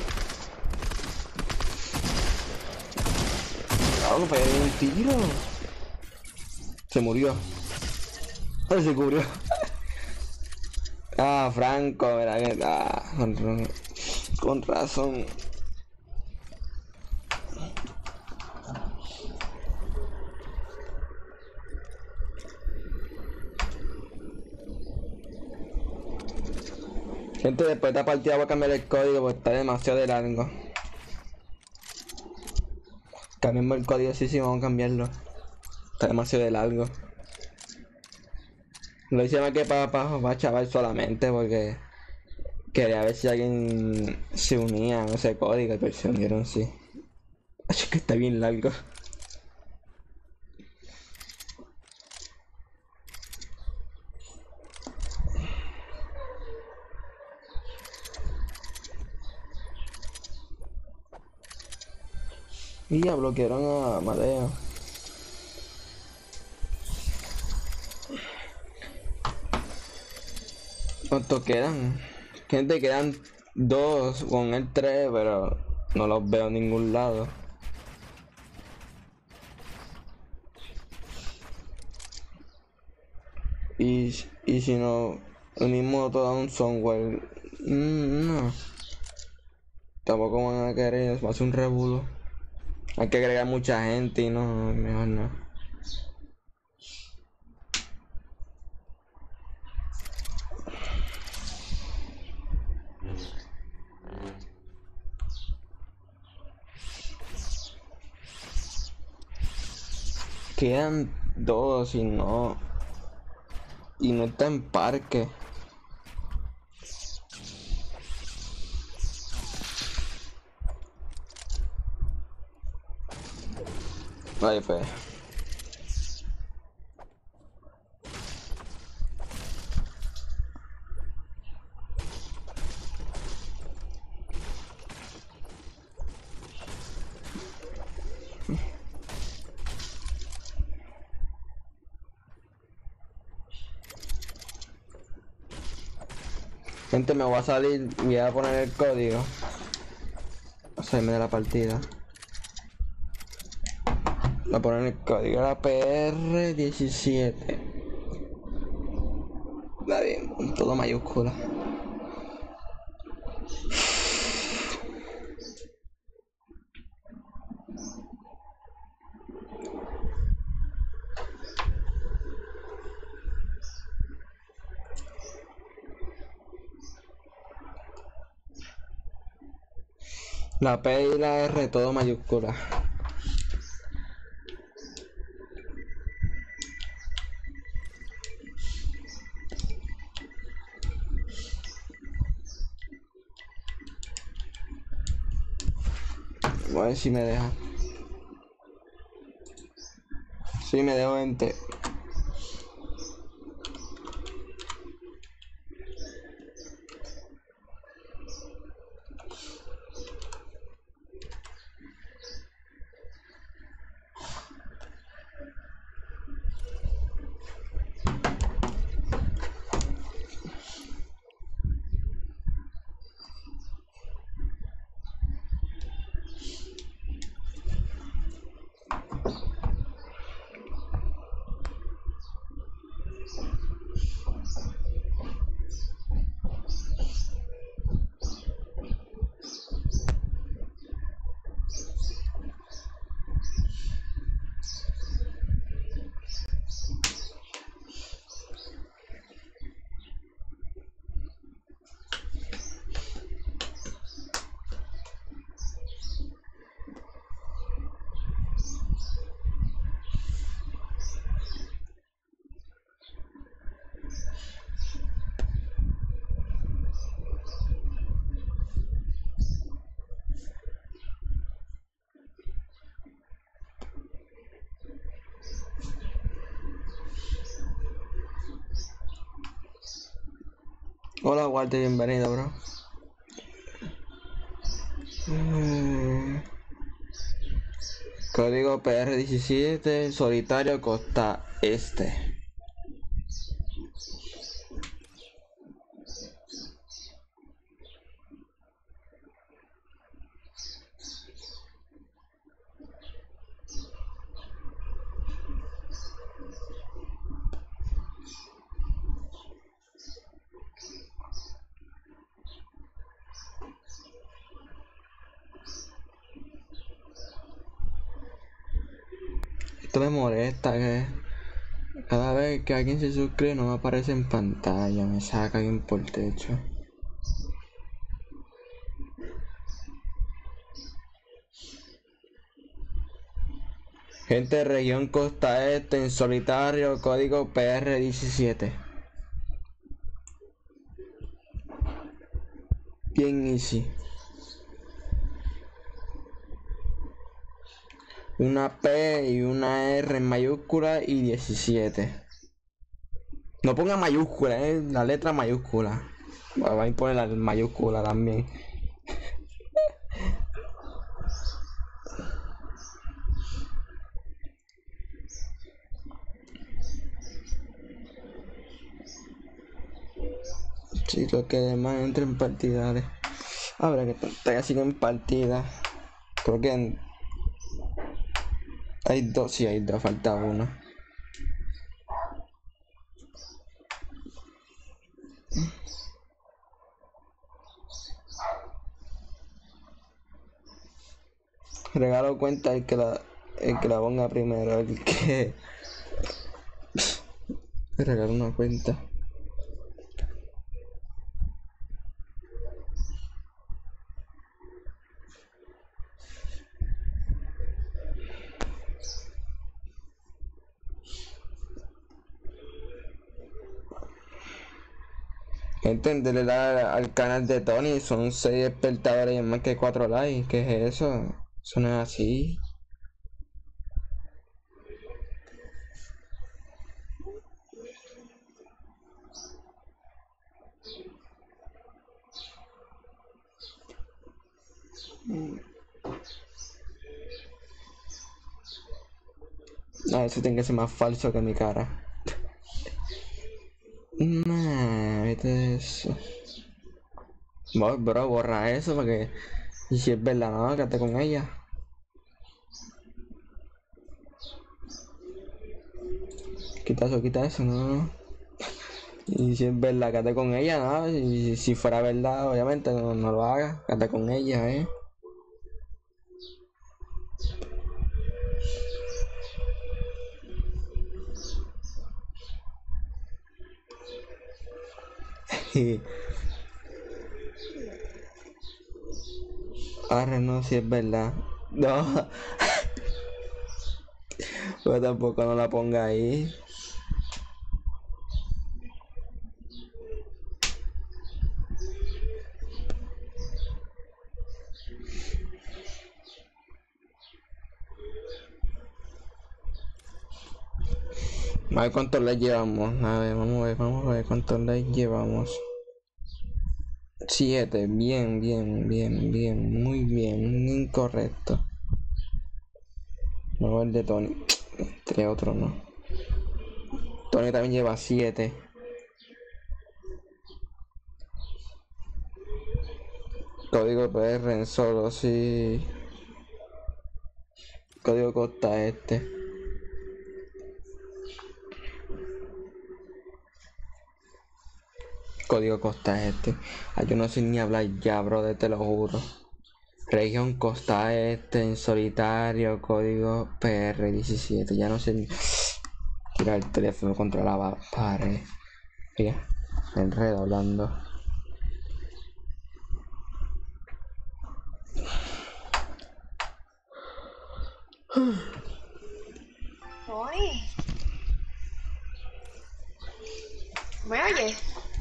Vamos a pegar un tiro. Se murió. Ay, se cubrió. Ah, Franco, verá que... Ah, con, con razón. Gente, después de esta partida voy a cambiar el código porque está demasiado de largo. Cambiamos el código, sí, sí, vamos a cambiarlo. Está demasiado de largo. Lo hice más que para, para, para chaval solamente porque quería ver si alguien se unía a ese código, pero se unieron, sí. Es que está bien largo. Y ya bloquearon a Mateo. ¿Cuántos quedan? Gente, quedan dos con el tres, pero no los veo en ningún lado. Y, y si no unimos todo a un software, mmm, no. Tampoco van a querer, va a ser un revuelo. Hay que agregar mucha gente y no, mejor no. Quedan dos y no. Y no está en parque. Vaya pues. Gente, me voy a salir y voy a poner el código. O sea, me da la partida. Voy a poner el código, era P R diecisiete. Va bien, todo mayúscula. La P y la R todo mayúscula. Voy a ver si me deja. Sí, me dejo veinte. Hola Walter, bienvenido, bro. Mm. Código P R diecisiete, solitario, costa este. Esto me molesta, que cada vez que alguien se suscribe no me aparece en pantalla, me saca alguien por el techo. Gente de región costa este en solitario, código P R diecisiete. Bien easy. Una P y una R en mayúscula y diecisiete. No ponga mayúscula, eh, la letra mayúscula. Va a poner la mayúscula también. Sí, lo que demás entra en partida. Ahora que todavía sigo en partida. Creo que en... hay dos, sí hay dos, falta uno. Regalo cuenta el que la, el que la ponga primero, el que... regalo una cuenta. Entenderle la, al canal de Tony, son seis espectadores y más que cuatro likes. ¿Qué es eso? Eso no es así. Ah, eso tiene que ser más falso que mi cara. Nah, vete eso. Bro, bro, borra eso porque... y si es verdad, no, quédate con ella. Quita eso, quita eso, no. Y si es verdad, quédate con ella, no. Y si fuera verdad, obviamente no, no lo hagas. Quédate con ella, eh. Ahora no, si es verdad. No. Pues tampoco no la ponga ahí. A ver cuántos likes llevamos. A ver, vamos a ver, vamos a ver cuántos likes llevamos. Siete, bien, bien, bien, bien, muy bien, incorrecto. No el de Tony. Este otro no. Tony también lleva siete. Código P R en solo, sí. Código Costa este. Código Costa este. Ay, yo no sé ni hablar ya, brother, te lo juro. Región Costa Este en solitario, código P R diecisiete. Ya no sé ni... tirar el teléfono contra la pared. Mira, me enredo hablando. Tony, ¿me oyes?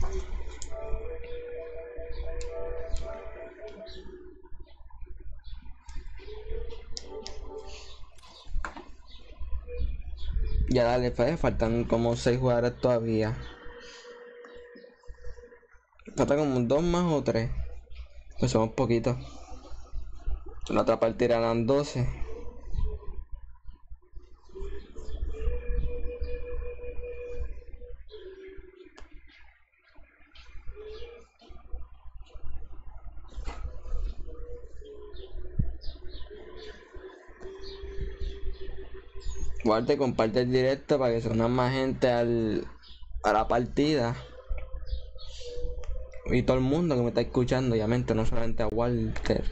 Ya dale, pues, faltan como seis jugadores todavía. Faltan como dos más o tres. Pues somos poquitos. La otra partida eran doce. Guarde, comparte el directo para que se una más gente al, a la partida. Y todo el mundo que me está escuchando, obviamente, no solamente a Walter.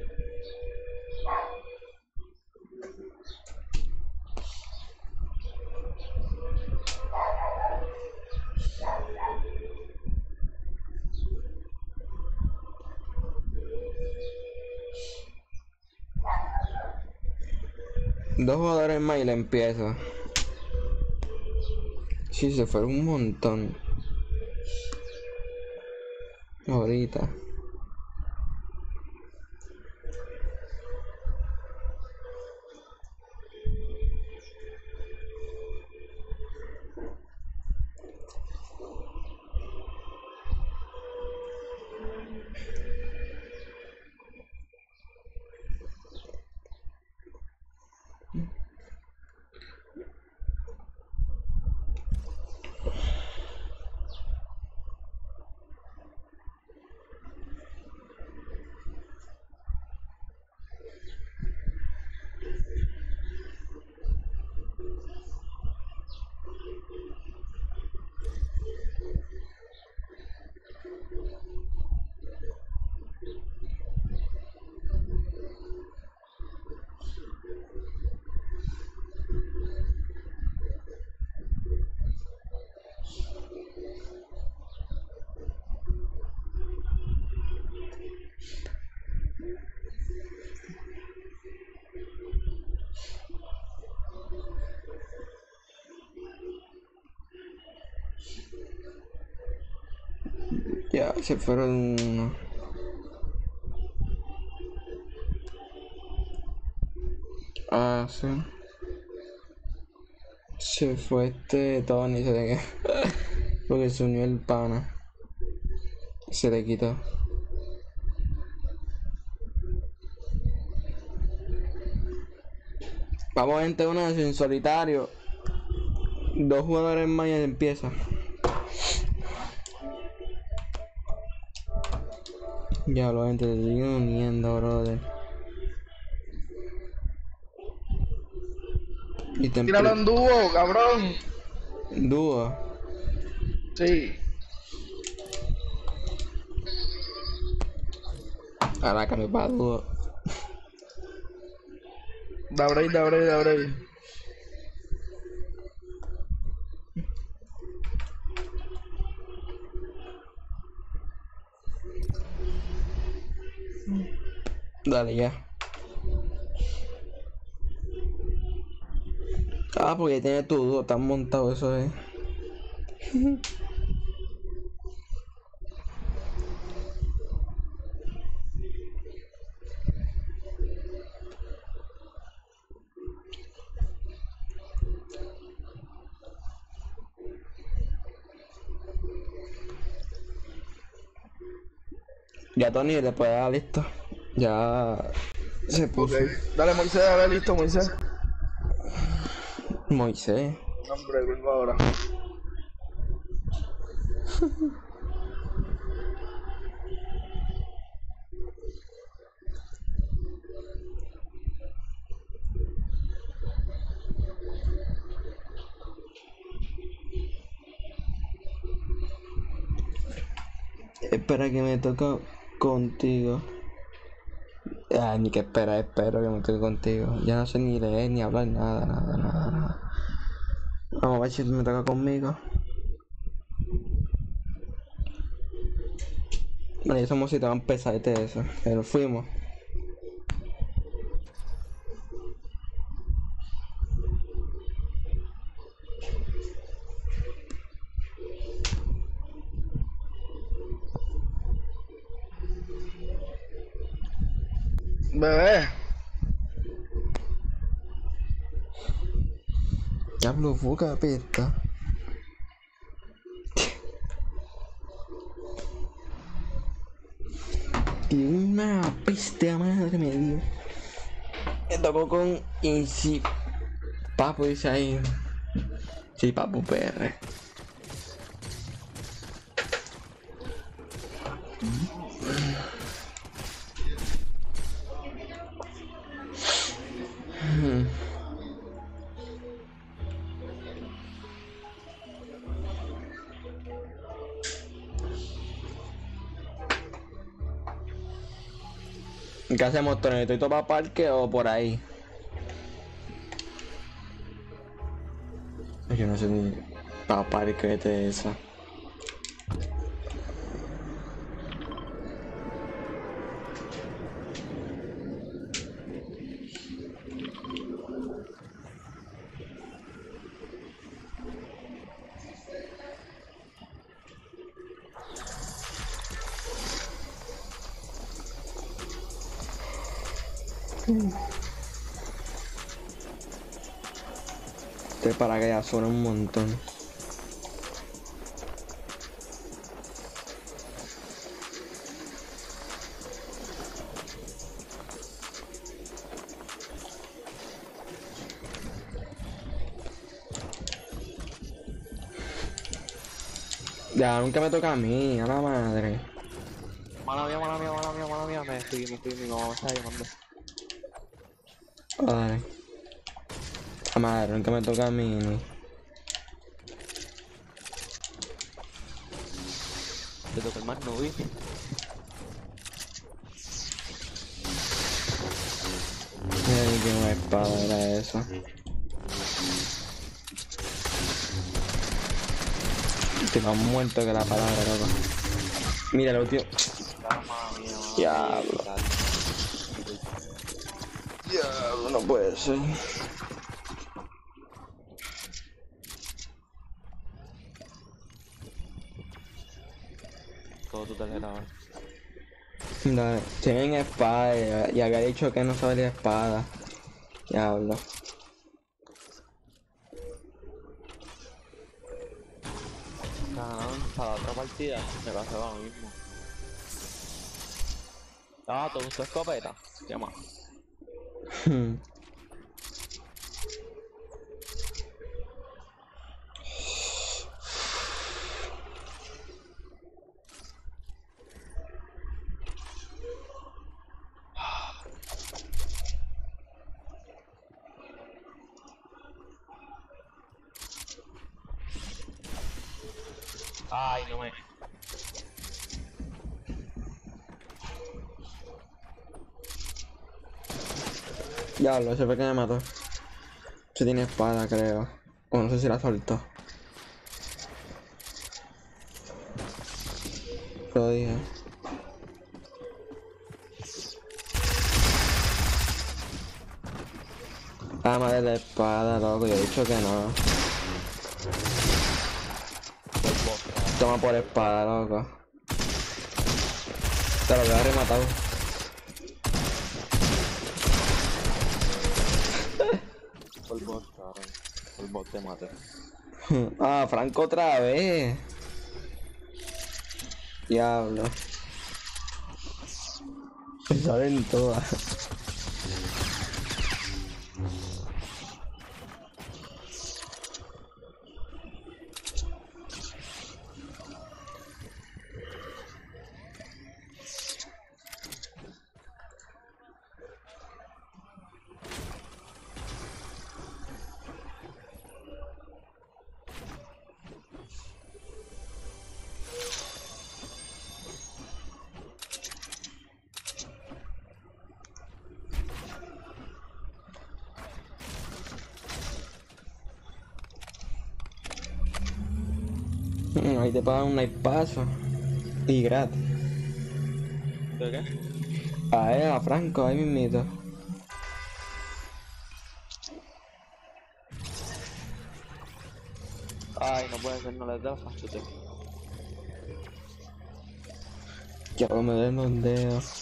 Dos jugadores más y le empiezo. Sí, se fueron un montón. Ahorita. Ya, se fueron uno. Ah, sí. Se fue este Tony, se le porque se unió el pana. Se le quitó. Vamos gente, una en solitario. Dos jugadores más y empieza. Ya lo gente, te estoy uniendo, brother. Y te Tíralo en dúo, cabrón. Dúo. Sí. Ahora cambio para dúo. Da break, da break, da break. Dale ya. Ah, porque tiene tu dúo, tan montado eso es. Ya Tony le puede dar listo. Ya se puso. Okay. Dale, Moisés, dale, listo, Moisés. Moisés. Hombre, vengo ahora. Espera que me toca contigo. Ah, ni que espera, espero que me toque contigo. Ya no sé ni leer ni hablar, nada, nada, nada, nada. Vamos a ver si me toca conmigo. Bueno, ya somos si te van pesadete eso. Pero fuimos. Bebé. Diablo, boca pesta. Y una peste a madre me dio. Me tocó con Inci. Papu dice ahí. Sí, Papu P R. ¿Qué hacemos, Tony? ¿Estoy todo para parque o por ahí? Yo no sé ni para parque de esa. Este para que ya suena un montón. Ya, nunca me toca a mí, a la madre. Mala mía, mala mía, mala mía, mala mía, me fui, me fui, mi mamá me está llamando. Ay. La madre, nunca me toca a mí. Ni. Te toca el más no, ¿viste? Mira ni que una espada era eso. Estoy más muerto que la palabra, loco. Míralo, tío. Diablo. Diablo, no puede ser. todo tu tarjeta ahora. Dale, tienen espada y, y había dicho que no sabía espada. Diablo. Cabrón, para la otra partida me pasaba lo mismo. Ah, ¿te gustó escopeta? ¿Qué más? Hmm. Ay, no me... Diablo, ese fue que me mató. Se tiene espada, creo. O no sé si la soltó. Lo dije. Ah, madre la espada, loco. Yo he dicho que no. Toma por espada, loco. Te lo voy a rematar. El bot, cabrón. El bot te mata. Ah, Franco otra vez. Diablo. Se saben todas. Mm, Ahí te pagan un paso. Y gratis. ¿De qué? A él, a Franco, ahí mismito. Ay, no puede ser, no les da fast chute. Ya me den los dedos.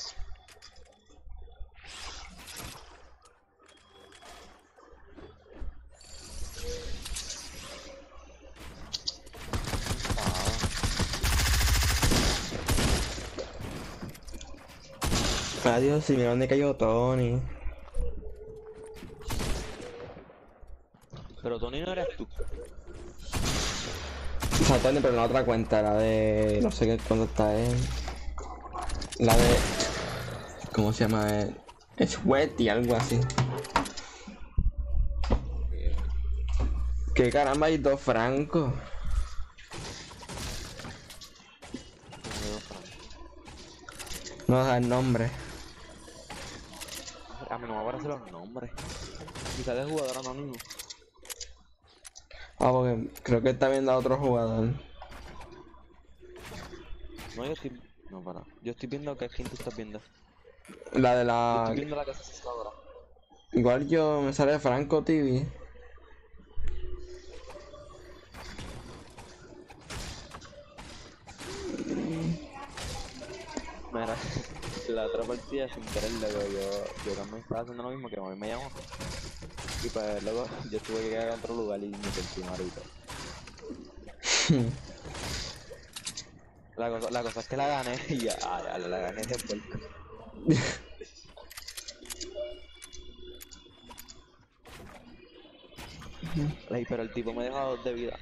Adiós, y mira dónde cayó Tony. Pero Tony no eres tú. O sea, Tony, pero en la otra cuenta, la de... No sé qué cuándo está él. La de... ¿Cómo se llama él? Es Wetty, algo así. ¿Qué caramba hay dos francos? No da el nombre. A mí no me aparecen los nombres. Quizás de jugador anónimo. Ah, porque creo que está viendo a otro jugador. No, yo estoy... No, para. Yo estoy viendo que es quien tú estás viendo. La de Yo la... estoy viendo la que se está ahora. Igual yo me sale Franco T V. Mira, la otra partida sin querer, luego yo, yo también estaba haciendo lo mismo que a mí me llamó. Y pues luego yo tuve que quedar en otro lugar y me sentí marito. La cosa, la cosa es que la gané y ya, ah, ya la gané de puerco. Ey, pero el tipo me dejó a dos de vida.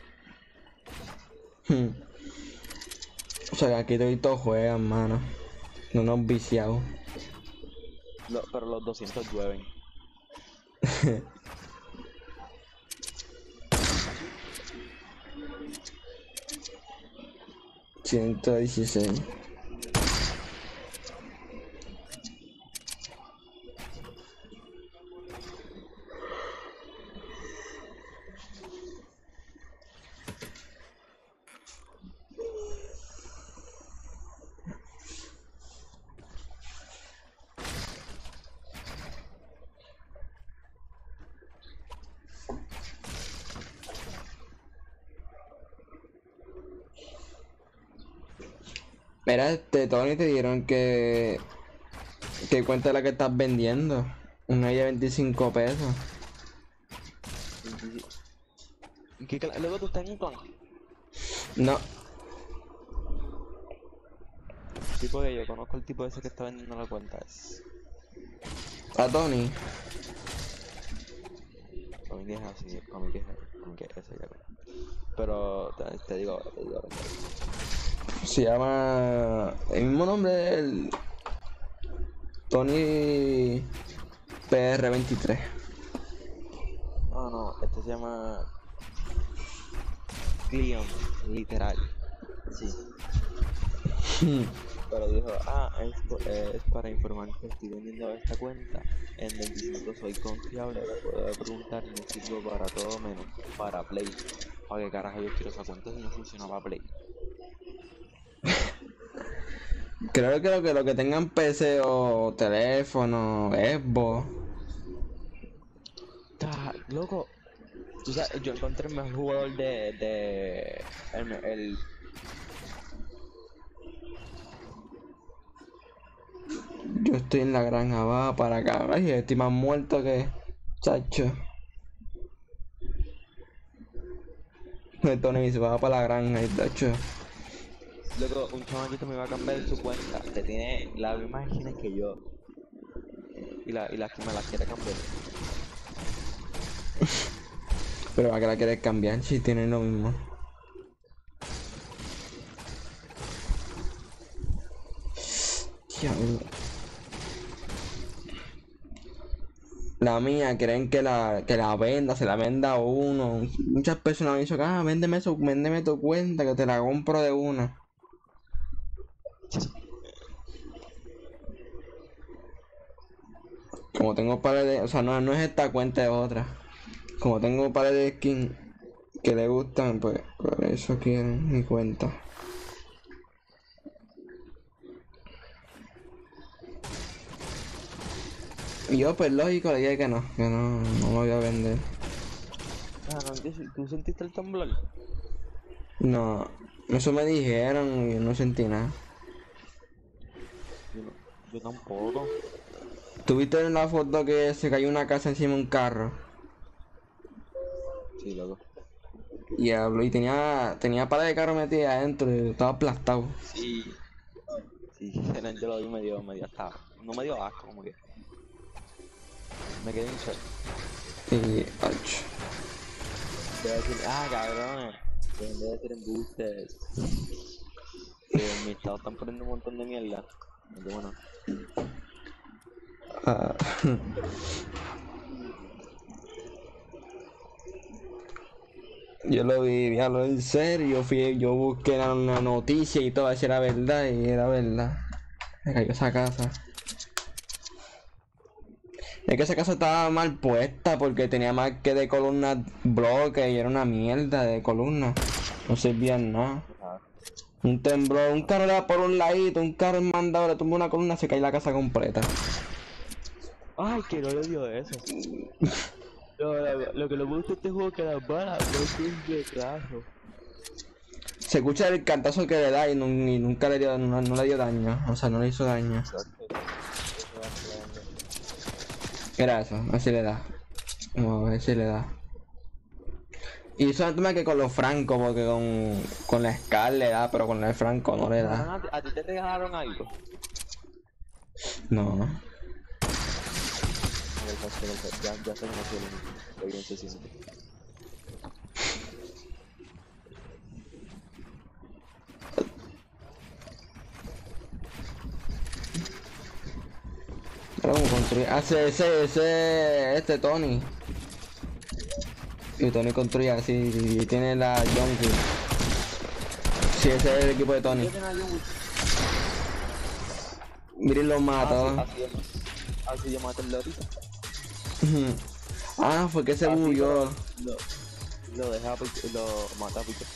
O sea, que aquí todos juegan, mano. No nos viciamos. Lo, pero los doscientos llueven. ciento dieciséis. Mira, este Tony, te dieron que. ¿Qué cuenta es la que estás vendiendo? Una de veinticinco pesos. ¿Y qué cla- luego tú estás en un clan? No, Sí, porque yo conozco el tipo ese que está vendiendo la cuenta. Es. a Tony. Para mí que es así, para mí que es, para mí que es ese, ya. Pero te, te digo ahora, te digo ahora. Se llama. El mismo nombre, el. Tony P R veintitrés. No, no, este se llama Cleon, literal. Sí. Pero dijo, ah, esto es para informar que estoy vendiendo esta cuenta. En veinticinco soy confiable, le puedo preguntar, me sirvo para todo menos para Play. ¿Para qué carajo yo quiero esa cuenta si no funciona para Play? Creo que lo que, lo que tengan P C o teléfono, Xbox. Ta, loco, tú sabes, yo encontré el mejor jugador de, de el, me- el Yo estoy en la granja, va para acá. Ay, estoy más muerto que. Chacho. El Tony se va para la granja y chacho. loco, un chamaquito me va a cambiar su cuenta, que tiene las mismas skins que yo y la y las que me las quiere cambiar. Pero va que la quieres cambiar si tienen lo mismo. Diablo. La mía, creen que la, que la venda, se la venda a uno. Muchas personas me dicen, ah, véndeme, su, véndeme tu cuenta, que te la compro de una. Como tengo pares de, o sea, no, no es esta cuenta, es otra. Como tengo pares de skins que le gustan, pues por eso quieren mi cuenta. Y yo, pues lógico, le dije que no, que no, no lo voy a vender. Ah, no, ¿tú, tú sentiste el temblor? No, eso me dijeron y yo no sentí nada. Yo, no, yo tampoco. ¿Tuviste en la foto que se cayó una casa encima de un carro? Sí, loco. Y habló, y tenía, tenía pared de carro metida adentro y estaba aplastado. Sí, sí, yo lo vi medio, medio hasta, no medio asco, como que me quedé en shock. Y, ach, Debe decir, ah, cabrones, deben de ser embustes. Que en mi estado están poniendo un montón de mierda. Aunque bueno, ah, yo lo vi, vi lo en serio, fui, yo busqué la, una noticia y todo, a ver si era verdad, y era verdad. Me cayó esa casa. Es que esa casa estaba mal puesta porque tenía más que de columnas bloques y era una mierda de columnas. No servían nada. ah, Un temblor, un carro le da por un ladito, un carro mandado, le tumba una columna, se cae la casa completa. ay, que no le dio eso. Lo, lo, lo que le gusta a este juego es que las balas no es un retraso. Se escucha el cantazo que le da y, nu- y nunca le dio, no, no le dio daño, o sea, no le hizo daño. Era eso, así le da. Vamos a ver si le da. Y solamente me que con los francos, porque con, con la Scar le da, pero con el franco no le da. ¿A ti, a ti te regalaron algo? No. El pastel, el pastel, ya, ya sé que no soy el único. Qué bien se siente. Ahora como construir. Ah, ese, ese, ese, este Tony. Y Tony construye así y tiene la Junkie. Sí, ese es el equipo de Tony. Miren lo mató. Así, así, así yo maté el lorito. Ah, fue que se Así, bugueó. Lo, lo dejé a pique, lo maté a pique.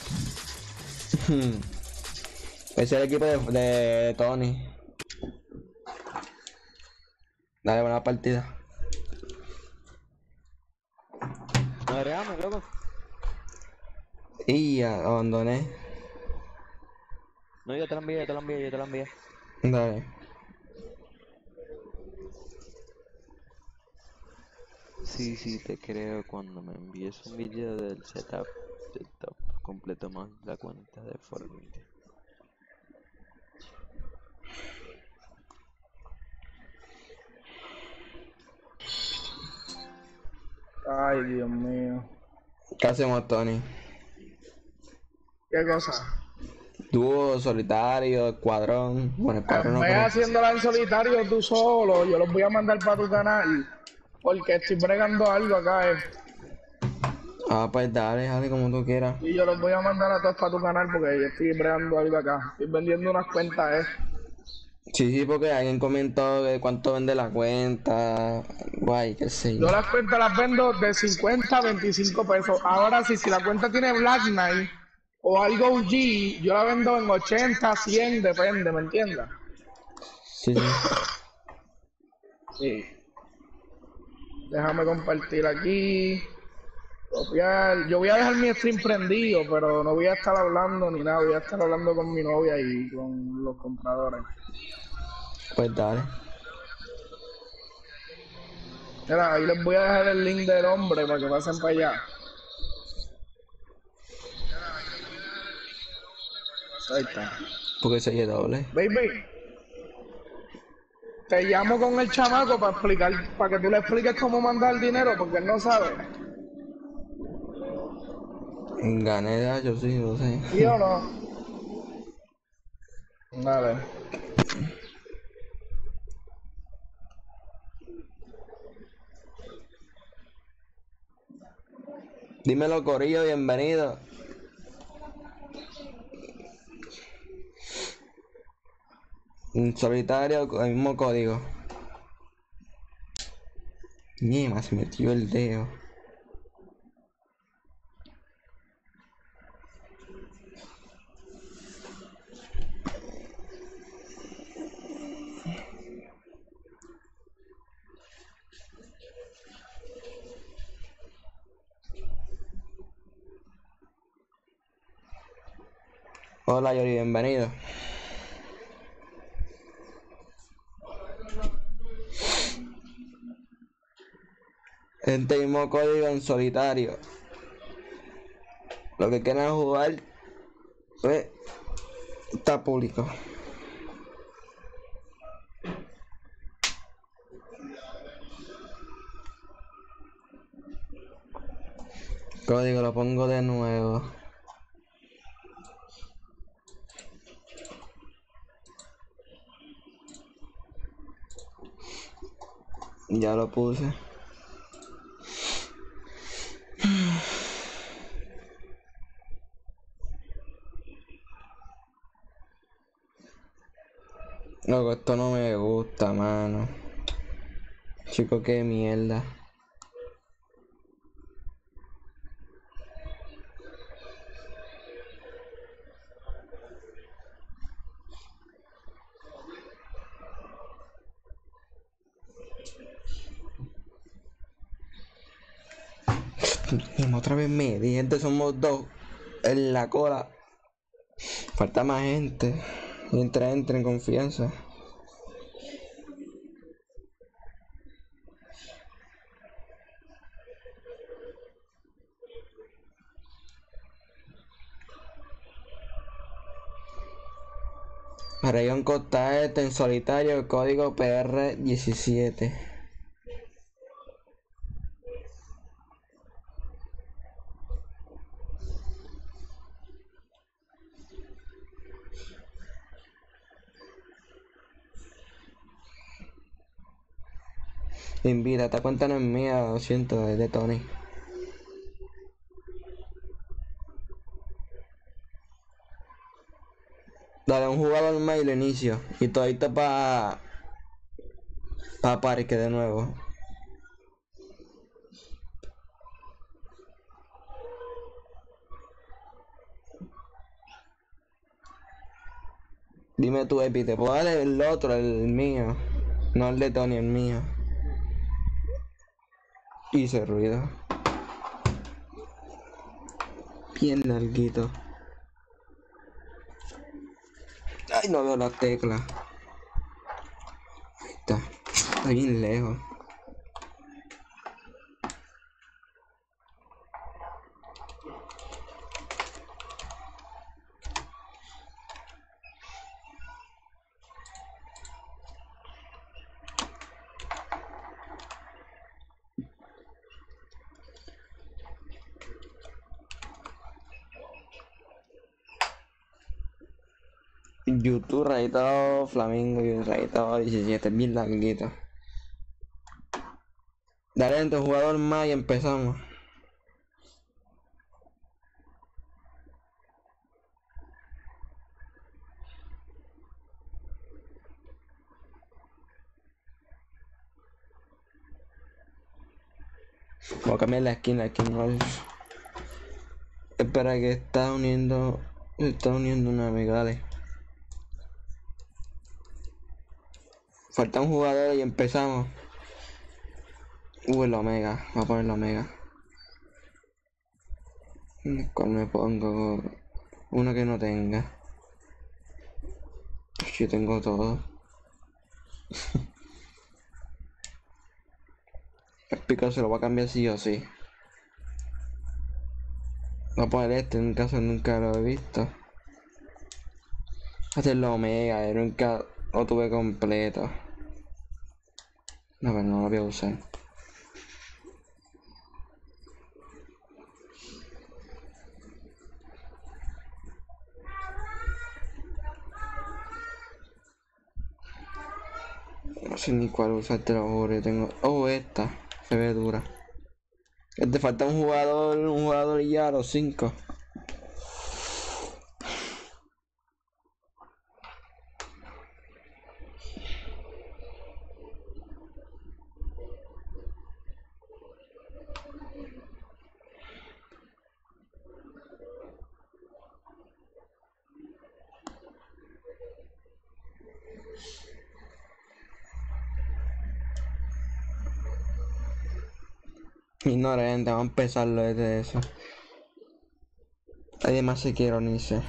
Ese es el equipo de, de Tony. Dale, buena partida. No, agregame, loco. Y ya, abandoné. No, yo te la envié, yo te la envié, yo te la envié. Dale. Sí, sí, te creo cuando me envíes un video del setup del top completo más la cuenta de Fortnite. Ay, Dios mío. ¿Qué hacemos, Tony? ¿Qué cosa? Dúo, solitario, escuadrón. Bueno, escuadrón En no, vez de pero. haciéndola en solitario tú solo, yo los voy a mandar para tu canal. Porque estoy bregando algo acá, eh. Ah, pues dale, dale como tú quieras. Y yo los voy a mandar a todos para tu canal porque yo estoy bregando algo acá. Estoy vendiendo unas cuentas, eh. Sí, sí, porque alguien comentó que cuánto vende la cuenta. Guay, qué sé yo. Yo las cuentas las vendo de cincuenta a veinticinco pesos. Ahora sí, si la cuenta tiene Black Knight o algo O G, yo la vendo en ochenta, cien, depende, ¿me entiendes? Sí, sí. Sí. Déjame compartir aquí. Copiar. Yo voy a dejar mi stream prendido, pero no voy a estar hablando ni nada. Voy a estar hablando con mi novia y con los compradores. Pues dale. Mira, ahí les voy a dejar el link del hombre para que pasen para allá. Ahí está. Porque se doble. Baby, te llamo con el chamaco para explicar, para que tú le expliques cómo mandar dinero, porque él no sabe. Gané de yo sí, lo sé. ¿Sí o no? Dale. Dímelo, Corillo, bienvenido. En solitario, el mismo código. Mierda, se metió el dedo. Hola, Yori, bienvenido. Este mismo código en solitario. Lo que quieran jugar, pues, está público. Código lo pongo de nuevo. Ya lo puse. Loco, esto no me gusta, mano. Chico, qué mierda. Otra vez me di, gente, somos dos en la cola. Falta más gente. Entra, entra en confianza. Rayón Costa Este en solitario, código P R diecisiete. Invita, esta cuenta no es mía, lo siento, es de Tony. Dale un jugador más y lo inicio. Y todito para pa parque de nuevo. Dime tu Epi, te puedo dar el otro, el mío. No el de Tony, el mío. Hice ruido. Bien larguito. Ay, no veo la tecla. Ahí está. Está bien lejos. YouTube rayito Flamingo y rayito diecisiete, bien larguito. Dale entre jugador más y empezamos. Voy a cambiar la esquina aquí no es. Espera que está uniendo. Se está uniendo una amiga, dale. Falta un jugador y empezamos. Uy, el Omega. Voy a poner la Omega. ¿Cuál me pongo? Uno que no tenga. Yo tengo todo. El pico se lo va a cambiar sí o sí. Voy a poner este, en caso nunca lo he visto. Hacerlo Omega, yo nunca lo tuve completo. No, pero no lo voy a usar. No sé ni cuál usar, te lo juro. Yo tengo. Oh, esta. Se ve dura. Te falta un jugador, un jugador y ya, los cinco. Ignorante, vamos a empezarlo desde eso. Nadie más se quiere unirse.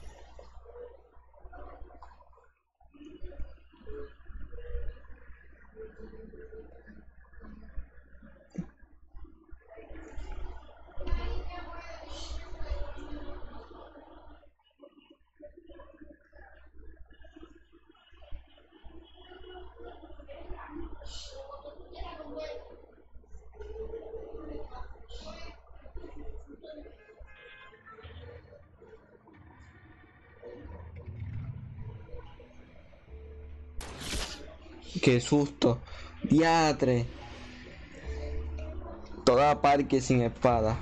Qué susto. Diatre. Toda parque sin espada.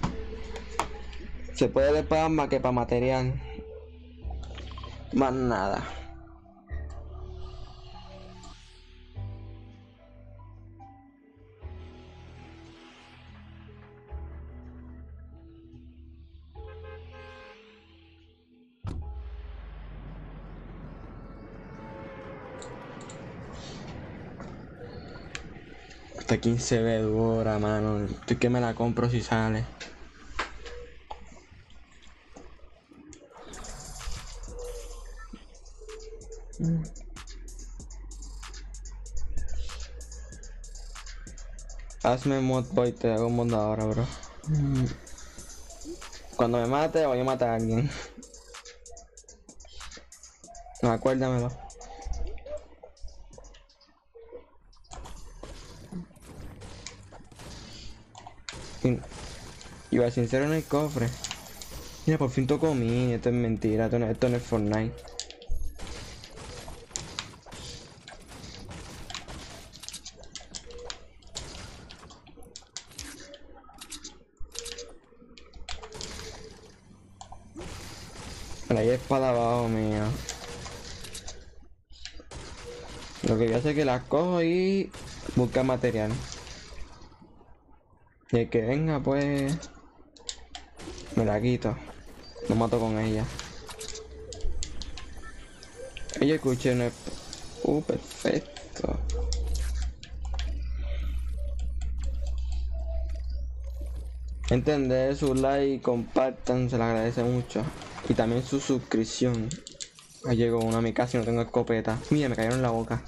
Se puede de espada más que para material. Más nada. Hasta quince ve dura, mano. Estoy que me la compro si sale. Mm. Hazme mod boy, te hago un mod ahora, bro. Mm. Cuando me mate, voy a matar a alguien. No, acuérdamelo. Iba a sincero en el cofre. Mira, por fin tocó mini. Esto es mentira. Esto no, esto no es Fortnite. Pero hay espada abajo mío. Lo que voy a hacer es que las cojo y buscar material. Y el que venga, pues me la quito. Lo mato con ella. Ella escuché no es. Uh, perfecto. Entender su like, compartan, se les agradece mucho. Y también su suscripción. Ahí llegó uno a mi casa y no tengo escopeta. Mira, me cayeron en la boca.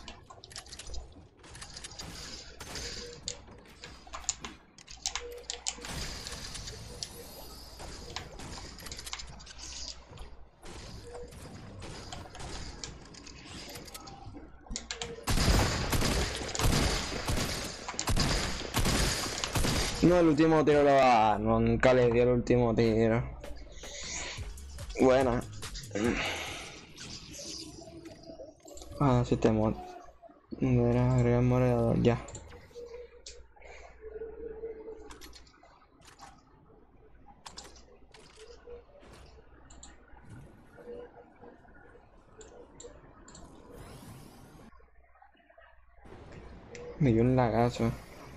No, el último tiro lo va. No, nunca le dio el último tiro. Buena. Ah, si te muero. Mira, agrega el moderador, ya. Me dio un lagazo.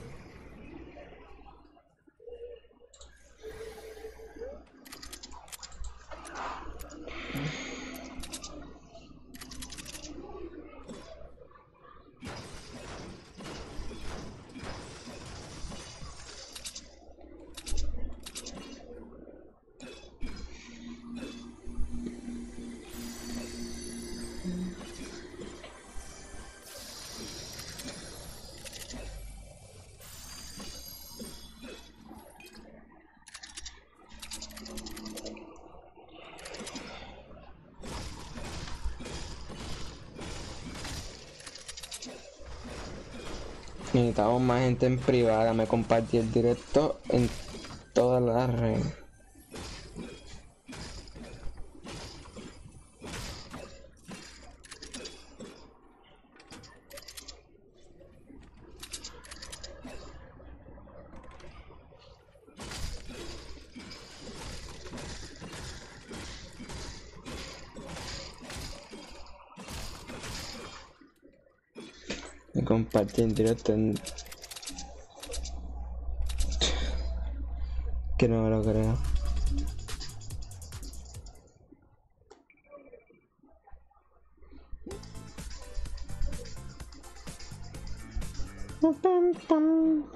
Necesitamos más gente en privada. Me compartí el directo en todas las redes. Me compartí el directo en... Que no me lo creo. Pam, pam.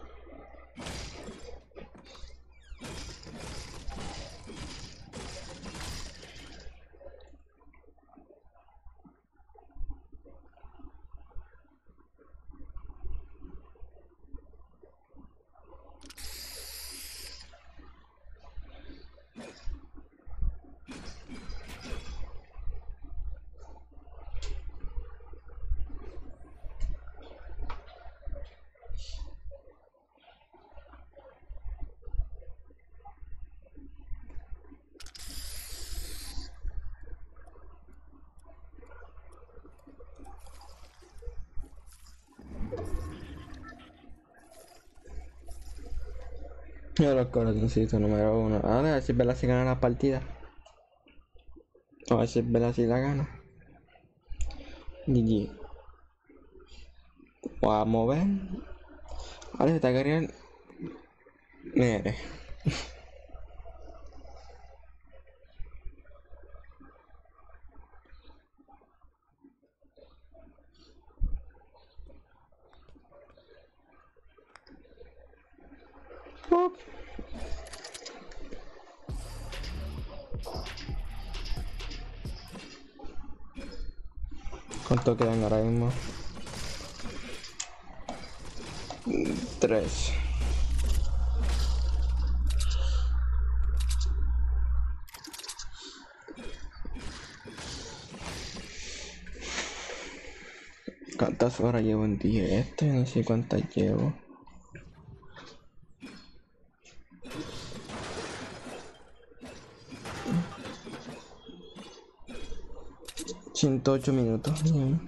Yo los corazoncitos número uno. A ver si Bella si gana la partida. A ver si Bella si la gana. G G. Vamos a ver. Ahora se está queriendo. Mire. Up. ¿Cuánto quedan ahora mismo? Tres. ¿Cuántas horas llevo en directo? No sé cuántas llevo. ciento ocho minutos. Bien.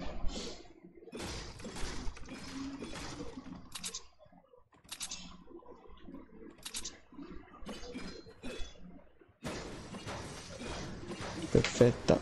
Perfecto.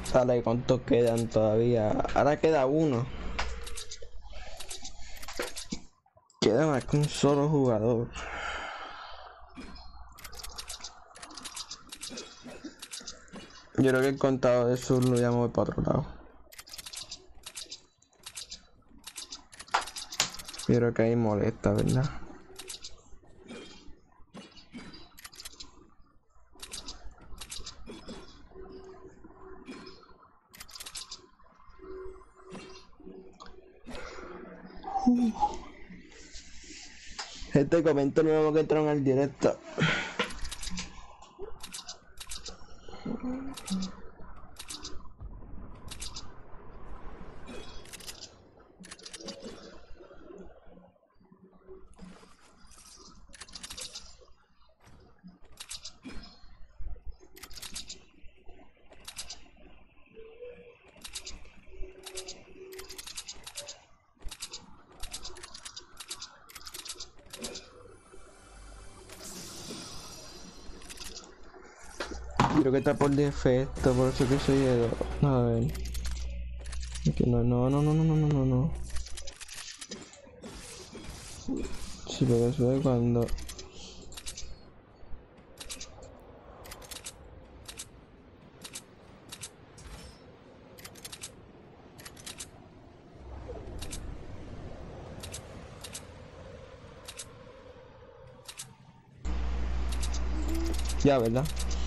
Sale, ¿cuántos quedan todavía? Ahora queda uno. Queda más que un solo jugador. Yo creo que el contador de sur lo llamo para otro lado. Yo creo que ahí molesta, ¿verdad? Gente, comento nuevo que entraron al directo. Creo que está por defecto, por eso que soy el... A ver. Que no, no, no, no, no, no, no, no, no. Sí, pero eso es cuando... Ya, ¿verdad?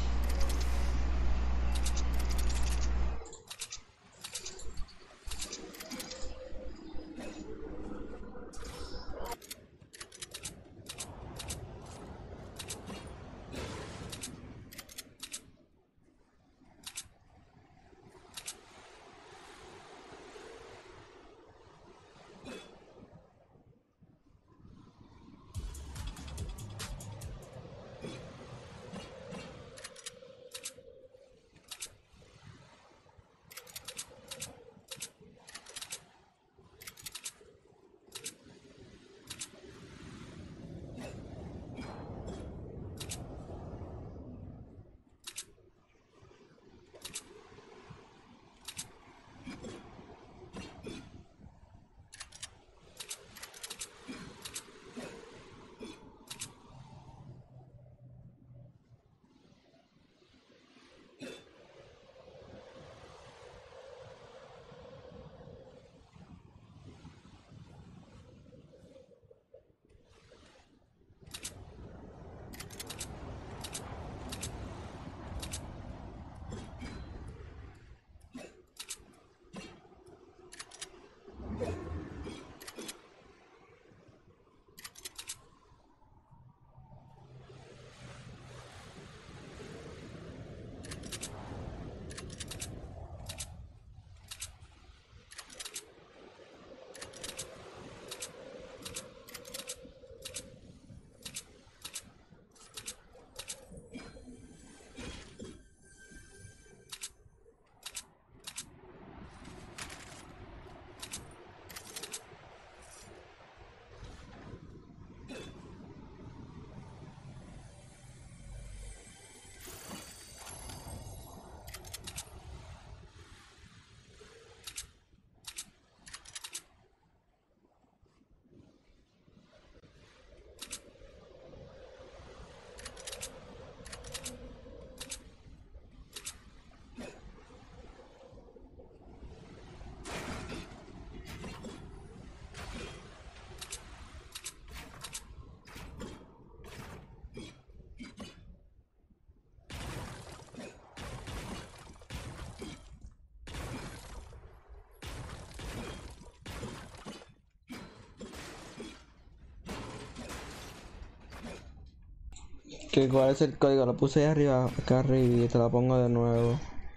¿Qué, ¿Cuál es el código? Lo puse ahí arriba, acá arriba y te lo pongo de nuevo.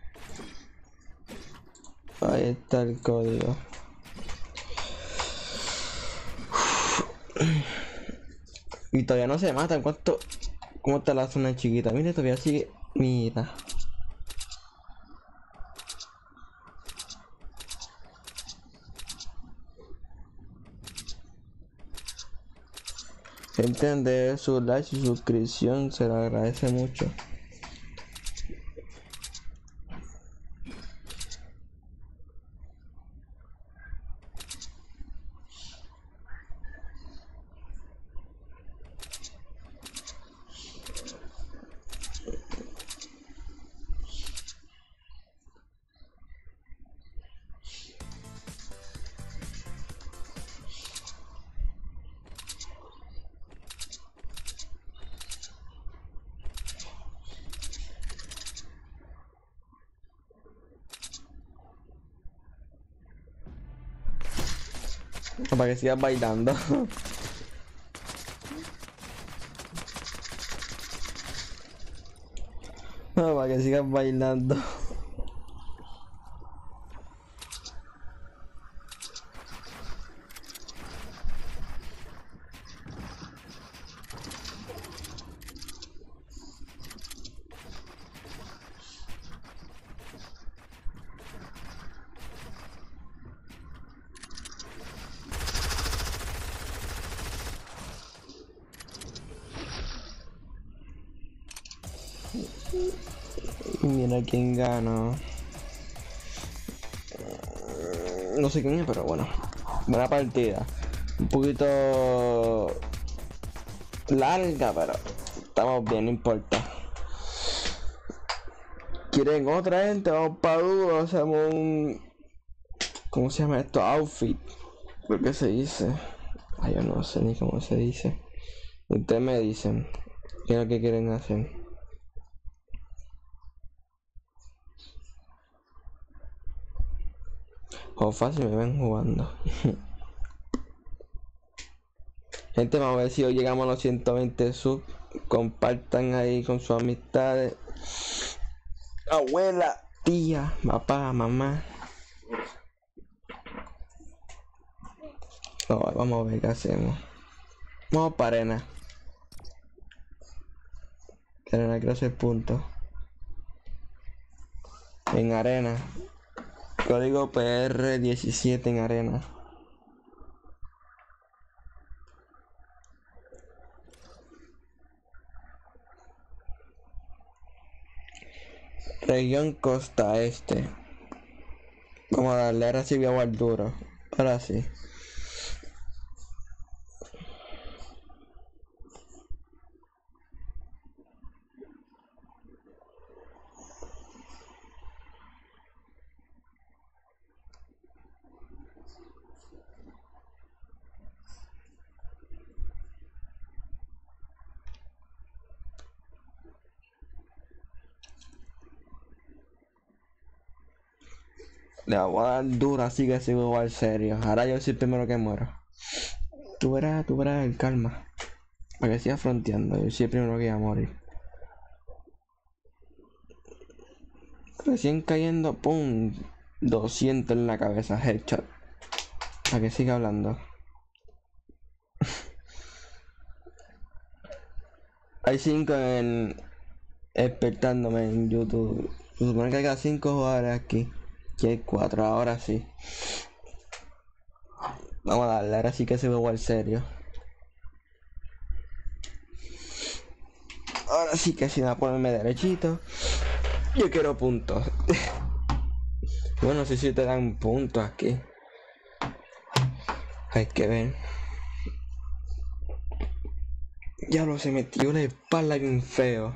Ahí está el código. Y todavía no se matan. ¿Cuánto? ¿Cómo te la hace una chiquita? Mira, todavía sigue. Mira. Entender su like y suscripción, se lo agradece mucho. Para que sigas bailando. No, para que sigas bailando. Y mira quién ganó. No sé quién es, pero bueno. Buena partida. Un poquito larga, pero estamos bien, no importa. ¿Quieren otra gente? Vamos para duro, hacemos un... ¿Cómo se llama esto? Outfit. ¿Por qué se dice? Ay, yo no sé ni cómo se dice. Ustedes me dicen qué es lo que quieren hacer. O fácil me ven jugando. Gente, vamos a ver si hoy llegamos a los ciento veinte subs. Compartan ahí con sus amistades. Abuela, tía, papá, mamá. No, vamos a ver qué hacemos. Vamos para arena. Arena quiero hacer puntos. En arena. Código P R diecisiete en arena. Región costa este. Vamos a darle, ahora sí voy a jugar duro. Ahora sí. Le voy a dar duro, así que sigo igual serio. Ahora yo soy el primero que muero. Tú verás, tú verás el calma. Para que siga fronteando, yo soy el primero que voy a morir. Recién cayendo, pum, doscientos en la cabeza, headshot. Para que siga hablando. Hay cinco en... Despertándome en YouTube. Se supone que hay cada cinco jugadores aquí. Aquí hay cuatro, ahora sí. Vamos a darle, ahora sí que se ve igual serio. Ahora sí que si va a ponerme derechito. Yo quiero puntos. Bueno, sí, sí te dan puntos aquí. Hay que ver. Ya lo se metió la espalda bien feo.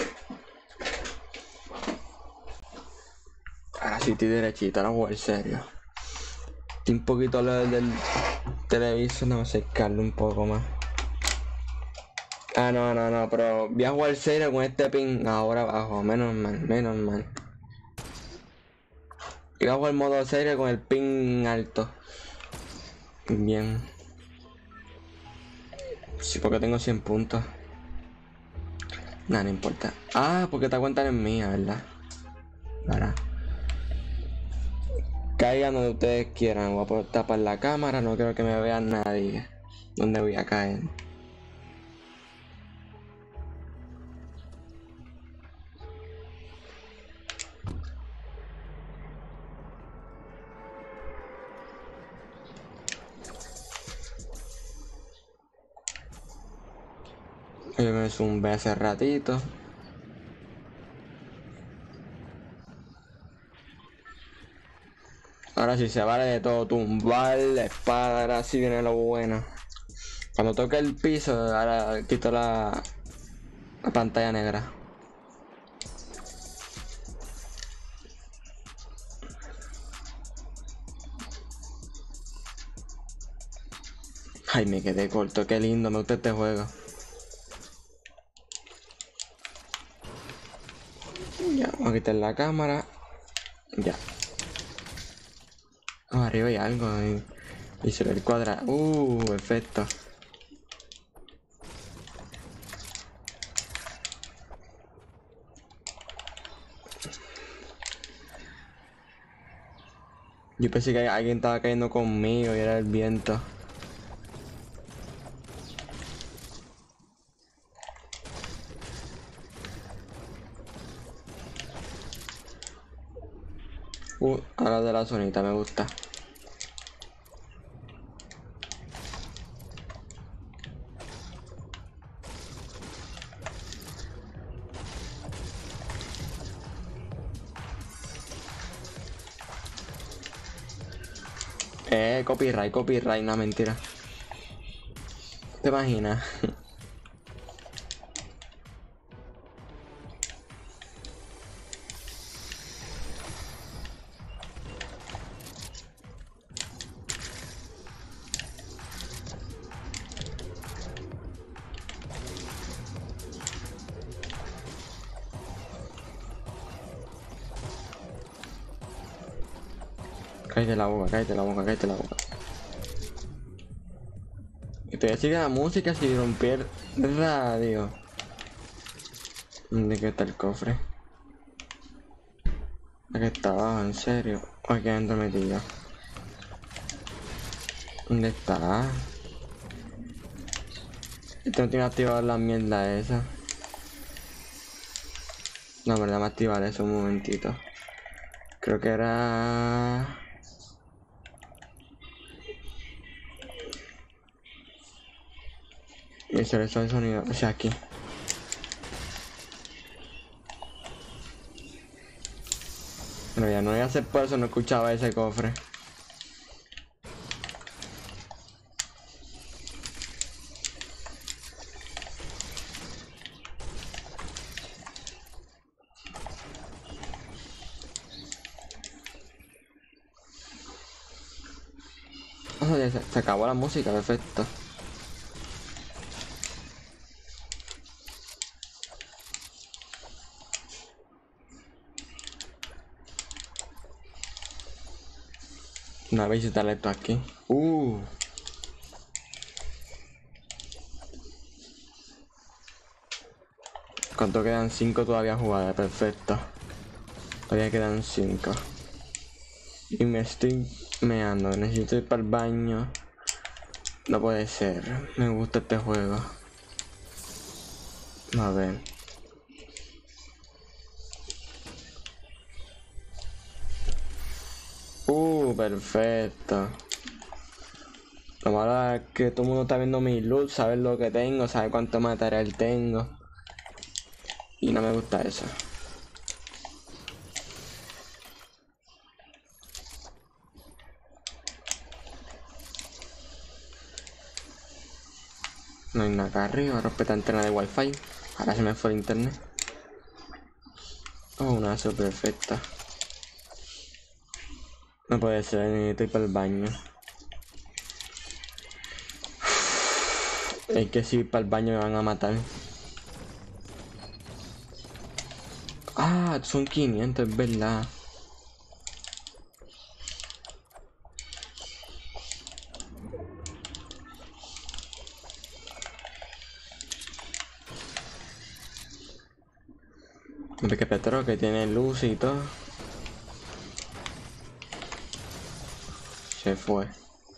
Ahora sí estoy derechito, ahora voy a serio. Estoy un poquito lejos del televisor, no acercarlo un poco más. Ah, no, no, no, pero voy a jugar serio con este ping ahora abajo, menos mal, menos mal. Voy a jugar modo serio con el ping alto. Bien. Sí, porque tengo cien puntos. Nada, no importa. Ah, porque esta cuenta no es mía, ¿verdad? Ahora. Caigan donde ustedes quieran. Voy a poder tapar la cámara, no quiero que me vea nadie. ¿Dónde voy a caer? Yo me zumbé hace ratito. Ahora sí se vale de todo, tumbar la espada, ahora sí viene lo bueno. Cuando toque el piso, ahora quito la, la pantalla negra. Ay, me quedé corto, qué lindo, me gusta este juego. Ya, vamos a quitar la cámara. Ya. Oh, arriba hay algo. Hay Y se ve el cuadrado. Uh, perfecto. Yo pensé que alguien estaba cayendo conmigo y era el viento. Uh, ahora de la zonita me gusta. Eh, copyright, copyright, no, mentira. ¿Te imaginas? Cállate la boca, cállate la boca, cállate la boca. Y te decía que la música si rompiera el radio. ¿Dónde que está el cofre? Aquí está abajo, en serio. Aquí adentro metido. ¿Dónde está? Esto no tiene que activar la mierda esa. No, verdad, me activar eso un momentito. Creo que era... Y se le el sonido, o sea, aquí. Pero ya no voy a hacer por eso, no escuchaba ese cofre. Oh, ya se, se acabó la música, perfecto. Una vez visitar esto aquí. Uh. ¿Cuánto quedan? cinco todavía jugadas, perfecto. Todavía quedan cinco. Y me estoy meando, necesito ir para el baño. No puede ser, me gusta este juego. A ver. Uh, perfecto. Lo malo es que todo el mundo está viendo mi loot, sabe lo que tengo, sabe cuánto material tengo. Y no me gusta eso. No hay nada acá arriba, respeta antena de wifi. Ahora se me fue el internet. Oh, una eso perfecta. No puede ser, necesito ir para el baño. Es que si ir para el baño me van a matar. Ah, son quinientos, es verdad. Porque Petro que tiene luz y todo. Se fue.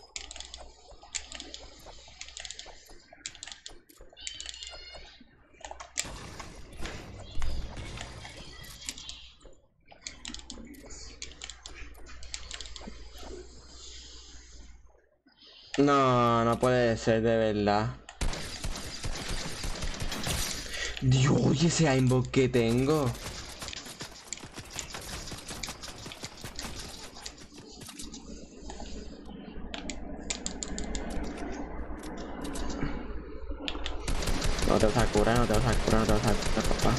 No, no puede ser de verdad. Dios, ¿y ese aimbot que tengo? No te vas a curar, no te vas a curar, no te vas a curar, papá.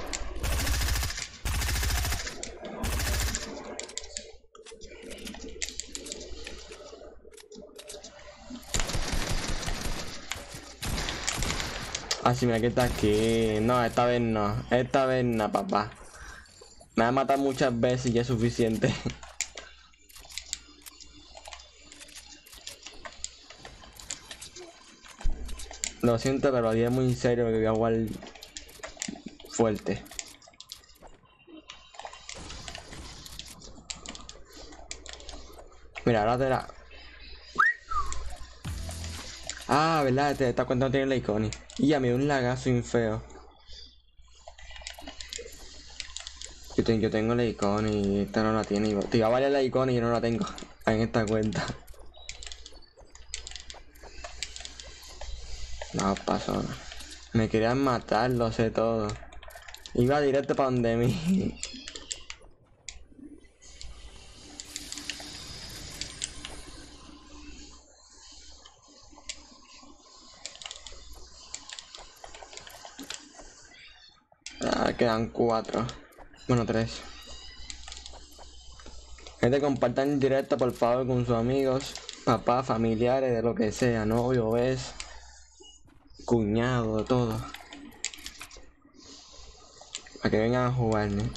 Ah, sí, mira que está aquí. No, esta vez no. Esta vez no, papá. Me va a matar muchas veces y ya es suficiente. Lo siento, pero día muy serio que voy a jugar fuerte. Mira, ahora te la... Ah, verdad, te esta cuenta no tiene la iconi. Y ya me dio un lagazo bien feo. Yo, te- yo tengo la iconi y esta no la tiene. Te iba a valer la iconi y yo no la tengo en esta cuenta. No pasó. Me querían matar, lo sé todo. Iba directo para donde mí. Ah, quedan cuatro. Bueno, tres. Gente, compartan en directo por favor con sus amigos, papás, familiares, de lo que sea, novio, ves, cuñado, todo. Para que vengan a jugar, ¿no?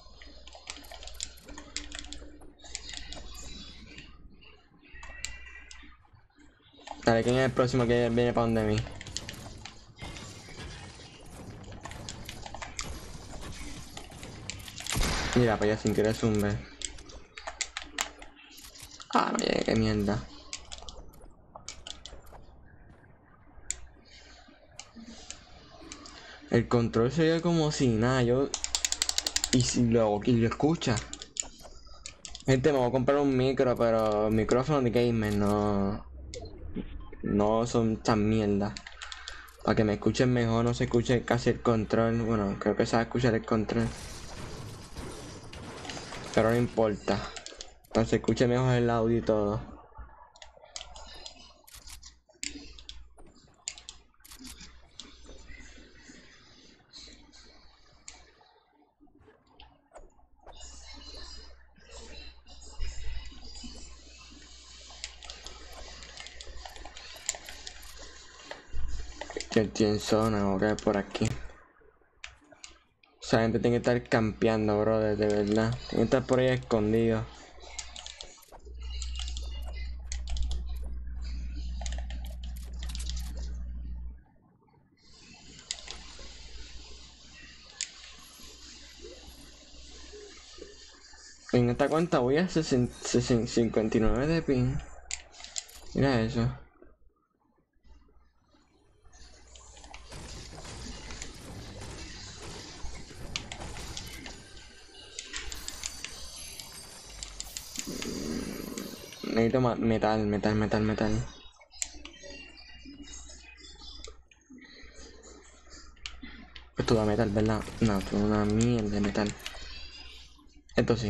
Dale, ¿quién es el próximo que viene para donde mí? Mira, para allá sin querer zumbe. Ah, no llegué, qué mierda. El control se ve como si nada, yo... Y si lo, y lo escucha. Gente, me voy a comprar un micro, pero micrófono de gamer, no... No son tan mierda. Para que me escuchen mejor, no se escuche casi el control. Bueno, creo que se va a escuchar el control. Pero no importa. Para que se escuche mejor el audio y todo. Que tiene zona o que por aquí. Esa gente tiene que estar campeando, brother, de verdad. Tiene que estar por ahí escondido. En esta cuenta voy a cincuenta y nueve de ping. Mira eso. Necesito más metal, metal, metal, metal. Esto da metal, ¿verdad? No, esto es una mierda de metal. Esto sí.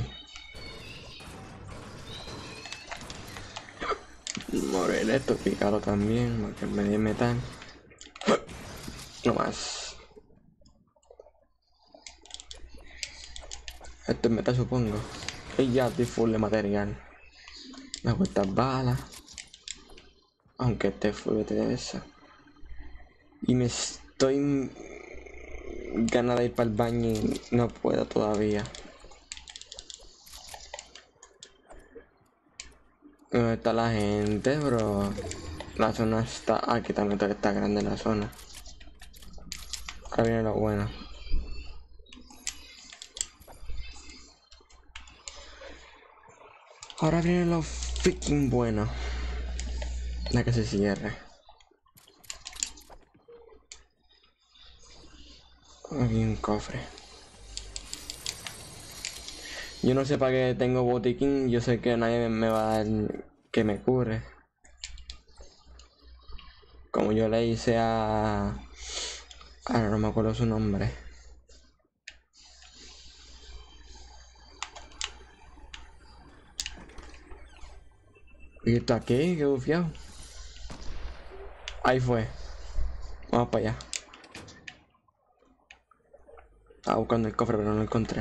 Mover esto, picarlo también, porque me di metal. No más. Esto es metal, supongo. Y ya estoy full de material. Me hago estas balas. Aunque esté full de eso. Y me estoy ganas de ir para el baño y no puedo todavía. ¿Dónde está la gente, bro? La zona está... Aquí también está grande la zona. Ahora viene lo bueno. Ahora viene lo freaking bueno. La que se cierre. Aquí un cofre. Yo no sé para qué tengo botiquín. Yo sé que nadie me va a dar que me cure. Como yo le hice a... Ahora no me acuerdo su nombre. ¿Y esto aquí? ¿Qué bufiado? Ahí fue. Vamos para allá. Estaba buscando el cofre pero no lo encontré.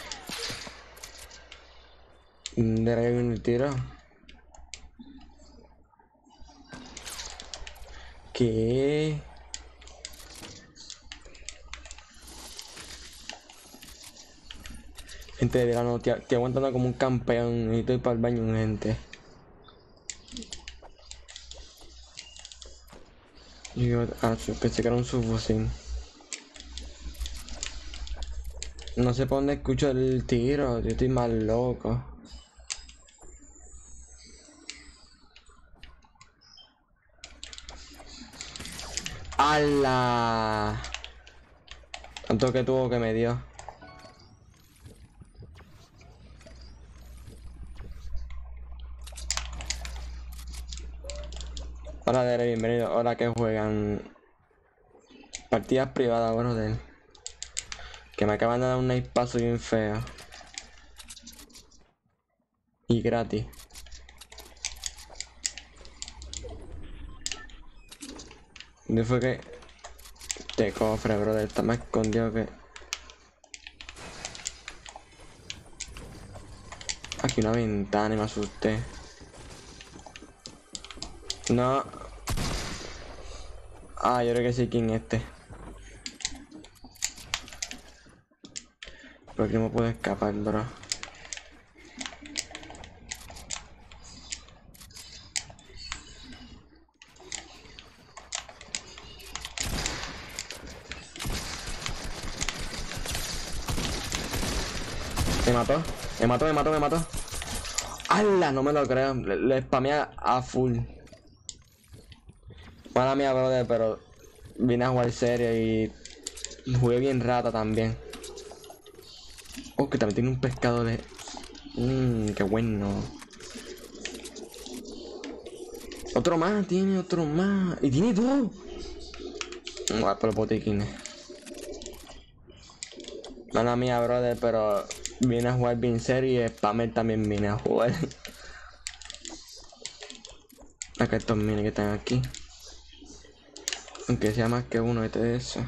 ¿De ahí viene el tiro? ¿Qué? Gente de verano, estoy, estoy aguantando como un campeón y estoy para el baño, gente. Yo ah, sí, pensé que era un subfusil. No sé por dónde escucho el tiro, yo estoy más loco. ¡Hala! Tanto que tuvo que me dio. Hola, Dere, bienvenido. Hola, que juegan partidas privadas, bueno, de él. Que me acaban de dar un nice paso bien feo. Y gratis. ¿Dónde fue que...? Este cofre, brother, está más escondido que... Aquí una ventana y me asusté. No. Ah, yo creo que sí quién es este. Pero aquí no me puedo escapar, bro. Me mató, me mató, me mató, me mató. ¡Hala! No me lo creo. Le, le spameé a full. Mala mía, brother, pero vine a jugar serio y jugué bien rata también. Oh, que también tiene un pescado de... Mmm, qué bueno. Otro más, tiene otro más. Y tiene dos. Voy a por los botiquines. Mala mía, brother, pero vine a jugar bien serio y spammer también vine a jugar. Acá estos minis que están aquí. Aunque sea más que uno, este de eso.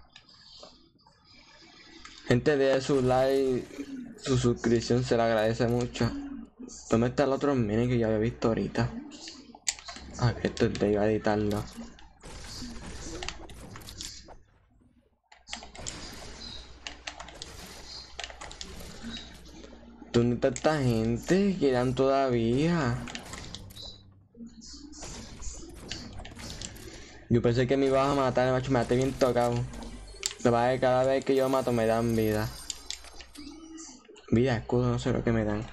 Gente, de su like, su suscripción se le agradece mucho. ¿Dónde está el otro mini que ya había visto ahorita? Ah, que esto te iba a editarlo. ¿Dónde está esta gente? Que eran todavía. Yo pensé que me ibas a matar, macho, me maté bien tocado. Lo que pasa es que cada vez que yo mato me dan vida. Vida, escudo, no sé lo que me dan.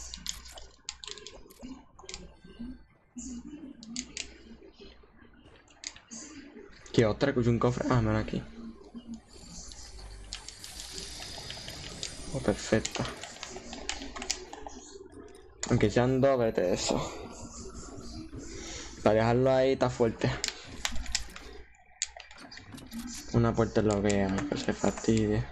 ¿Qué otra? Escucho un cofre. Ah, mira aquí. Oh, perfecto. Aunque sean dos, vete eso. Para dejarlo ahí está fuerte. Una puerta es lo que hay, que se fastidie.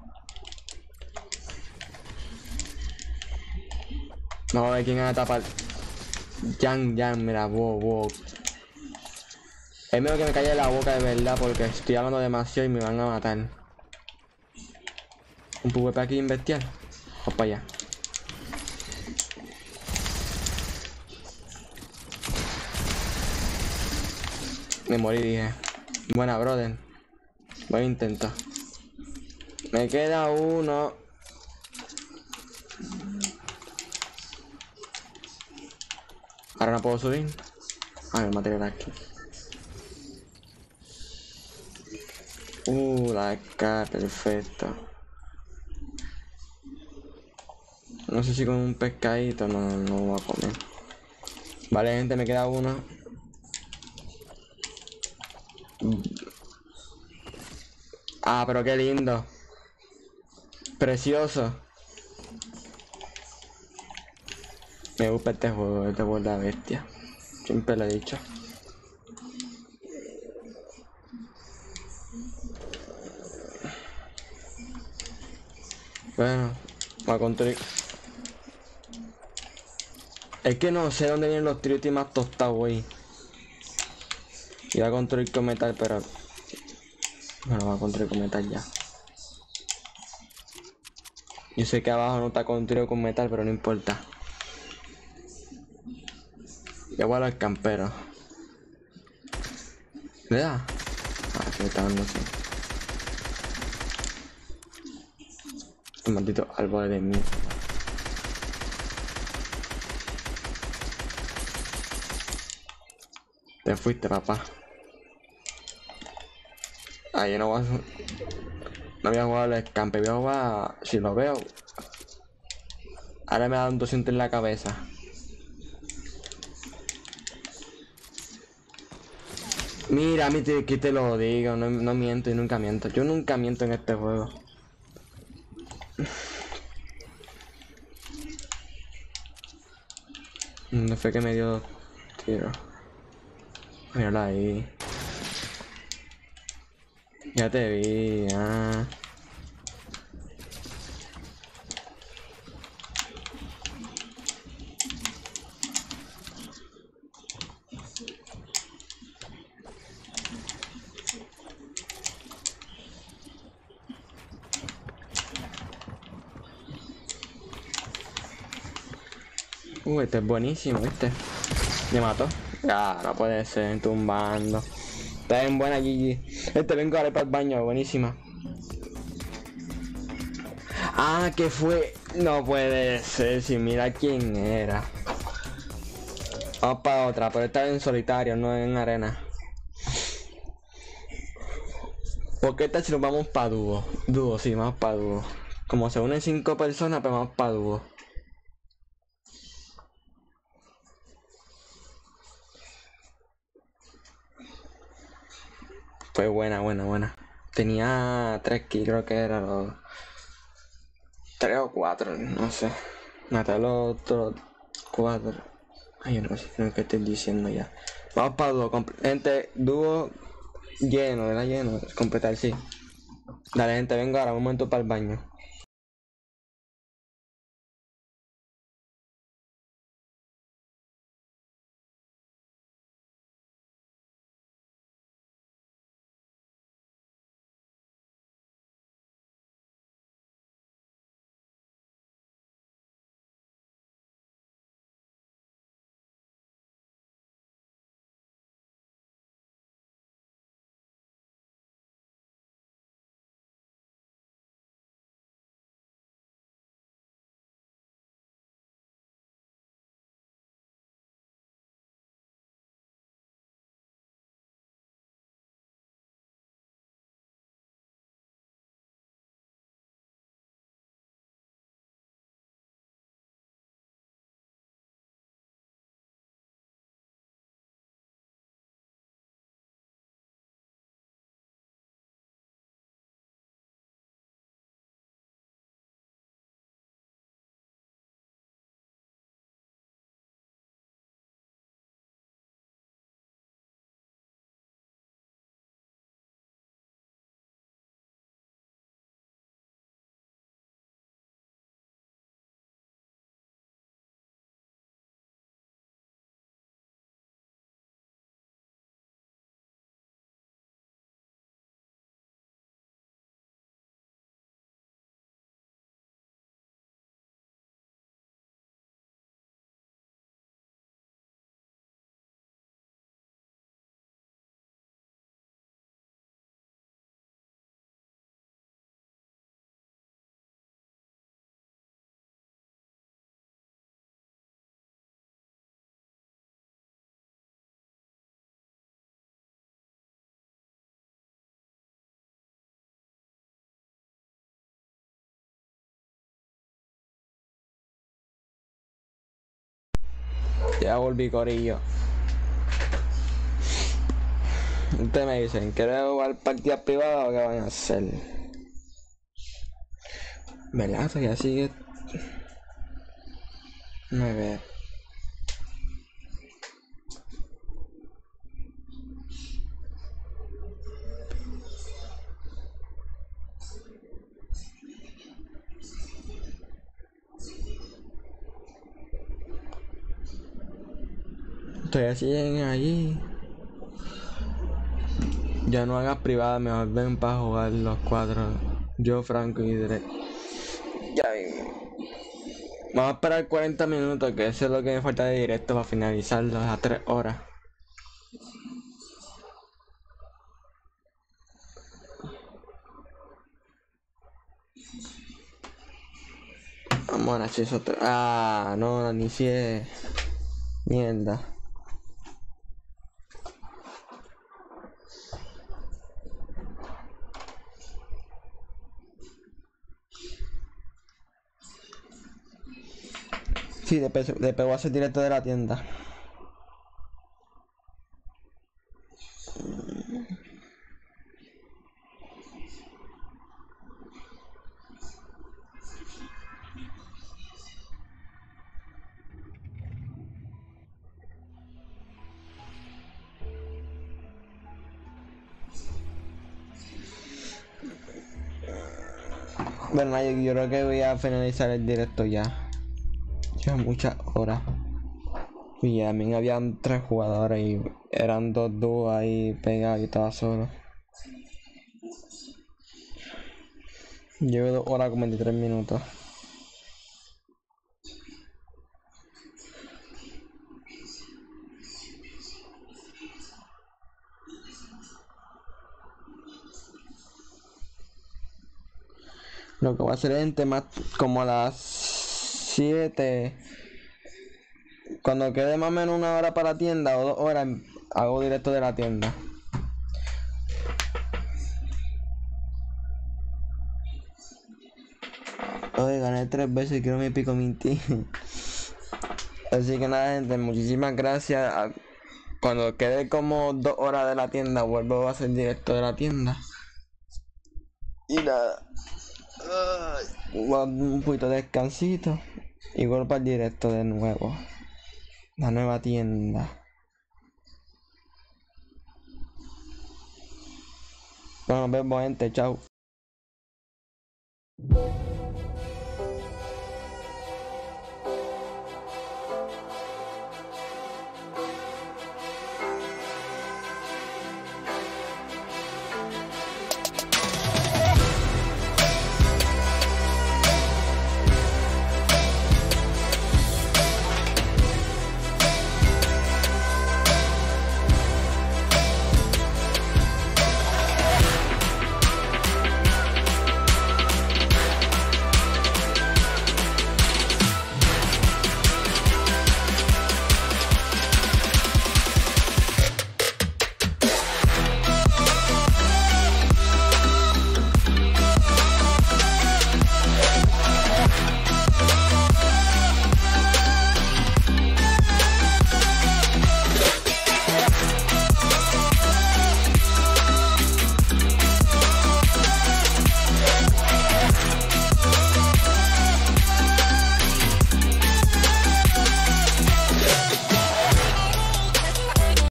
Vamos a ver quién va a tapar. Jan, Jan, mira, wow, wow. Es mejor que me calle la boca de verdad porque estoy hablando demasiado y me van a matar. Un P V P aquí bestial. Vamos para allá. Me morí, dije. Buena, brother. Voy a intentar. Me queda uno. Ahora no puedo subir. Ah, el material aquí. Uh, la cara, perfecto. No sé si con un pescadito no, no voy a comer. Vale, gente, me queda uno. Ah, pero qué lindo. Precioso. Me gusta este juego, este juego de la bestia. Siempre lo he dicho. Bueno, voy a construir. Es que no sé dónde vienen los tiros más tostados, güey. Iba a construir con metal, pero... Bueno, voy a construir con metal ya. Yo sé que abajo no está construido con metal, pero no importa. Ya voy a los camperos. ¿Verdad? Ah, que me está dando así. Un maldito árbol de mí. Te fuiste, papá. Ah, yo no voy a... No voy a jugar al escampe, voy a jugar... Si lo veo... Ahora me da un doscientos en la cabeza. Mira, a mí te, que te lo digo, no, no miento y nunca miento. Yo nunca miento en este juego. ¿Dónde fue que me dio tiro? Mírala ahí. Ya te vi, ah. Uh, este es buenísimo, ¿viste? Me mató. Ah, no puede ser, tumbando. Está bien buena, Gigi. Este vengo ahora para el baño, buenísima. Ah, ¿qué fue? No puede ser, si mira quién era. Vamos para otra, pero esta en solitario, no en arena. ¿Por qué tal si nos vamos para dúo? Dúo, sí, vamos para dúo. Como se unen cinco personas, pues vamos para dúo. Fue buena, buena, buena. Tenía tres kills, creo que era los... Tres o cuatro, no sé. Maté los otros cuatro. Ay, yo no sé lo que estoy diciendo ya. Vamos para dúo, gente, dúo lleno, ¿verdad? Lleno, completar, sí. Dale, gente, vengo ahora, un momento para el baño. Ya volví, corillo. Ustedes me dicen, ¿quieren jugar partidas privadas o qué van a hacer? ¿Verdad? Que así que... A ver. Todavía siguen allí. Ya no hagas privada, mejor ven para jugar los cuatro. Yo, Franco y Dre. Ya ven. Vamos a esperar cuarenta minutos, que eso es lo que me falta de directo para finalizarlo a tres horas. Vamos a hacer eso. Ah, no, ni si es... Mierda. Sí, después, después voy a hacer directo de la tienda. Bueno, nada, yo, yo creo que voy a finalizar el directo ya. Lleva muchas horas. Y también habían tres jugadores y eran dos dúos ahí pegados y estaba solo. Llevo dos horas con veintitrés minutos. Lo que voy a hacer es en temas como a las siete. Cuando quede más o menos una hora para la tienda o dos horas, hago directo de la tienda. Oye, gané tres veces y quiero mi pico minty. Así que nada, gente, muchísimas gracias. A- Cuando quede como dos horas de la tienda, vuelvo a hacer directo de la tienda. Y nada. Ay, voy a dar un poquito de descansito. Y vuelvo al directo de nuevo. La nueva tienda. Bueno, nos vemos, gente. Chao.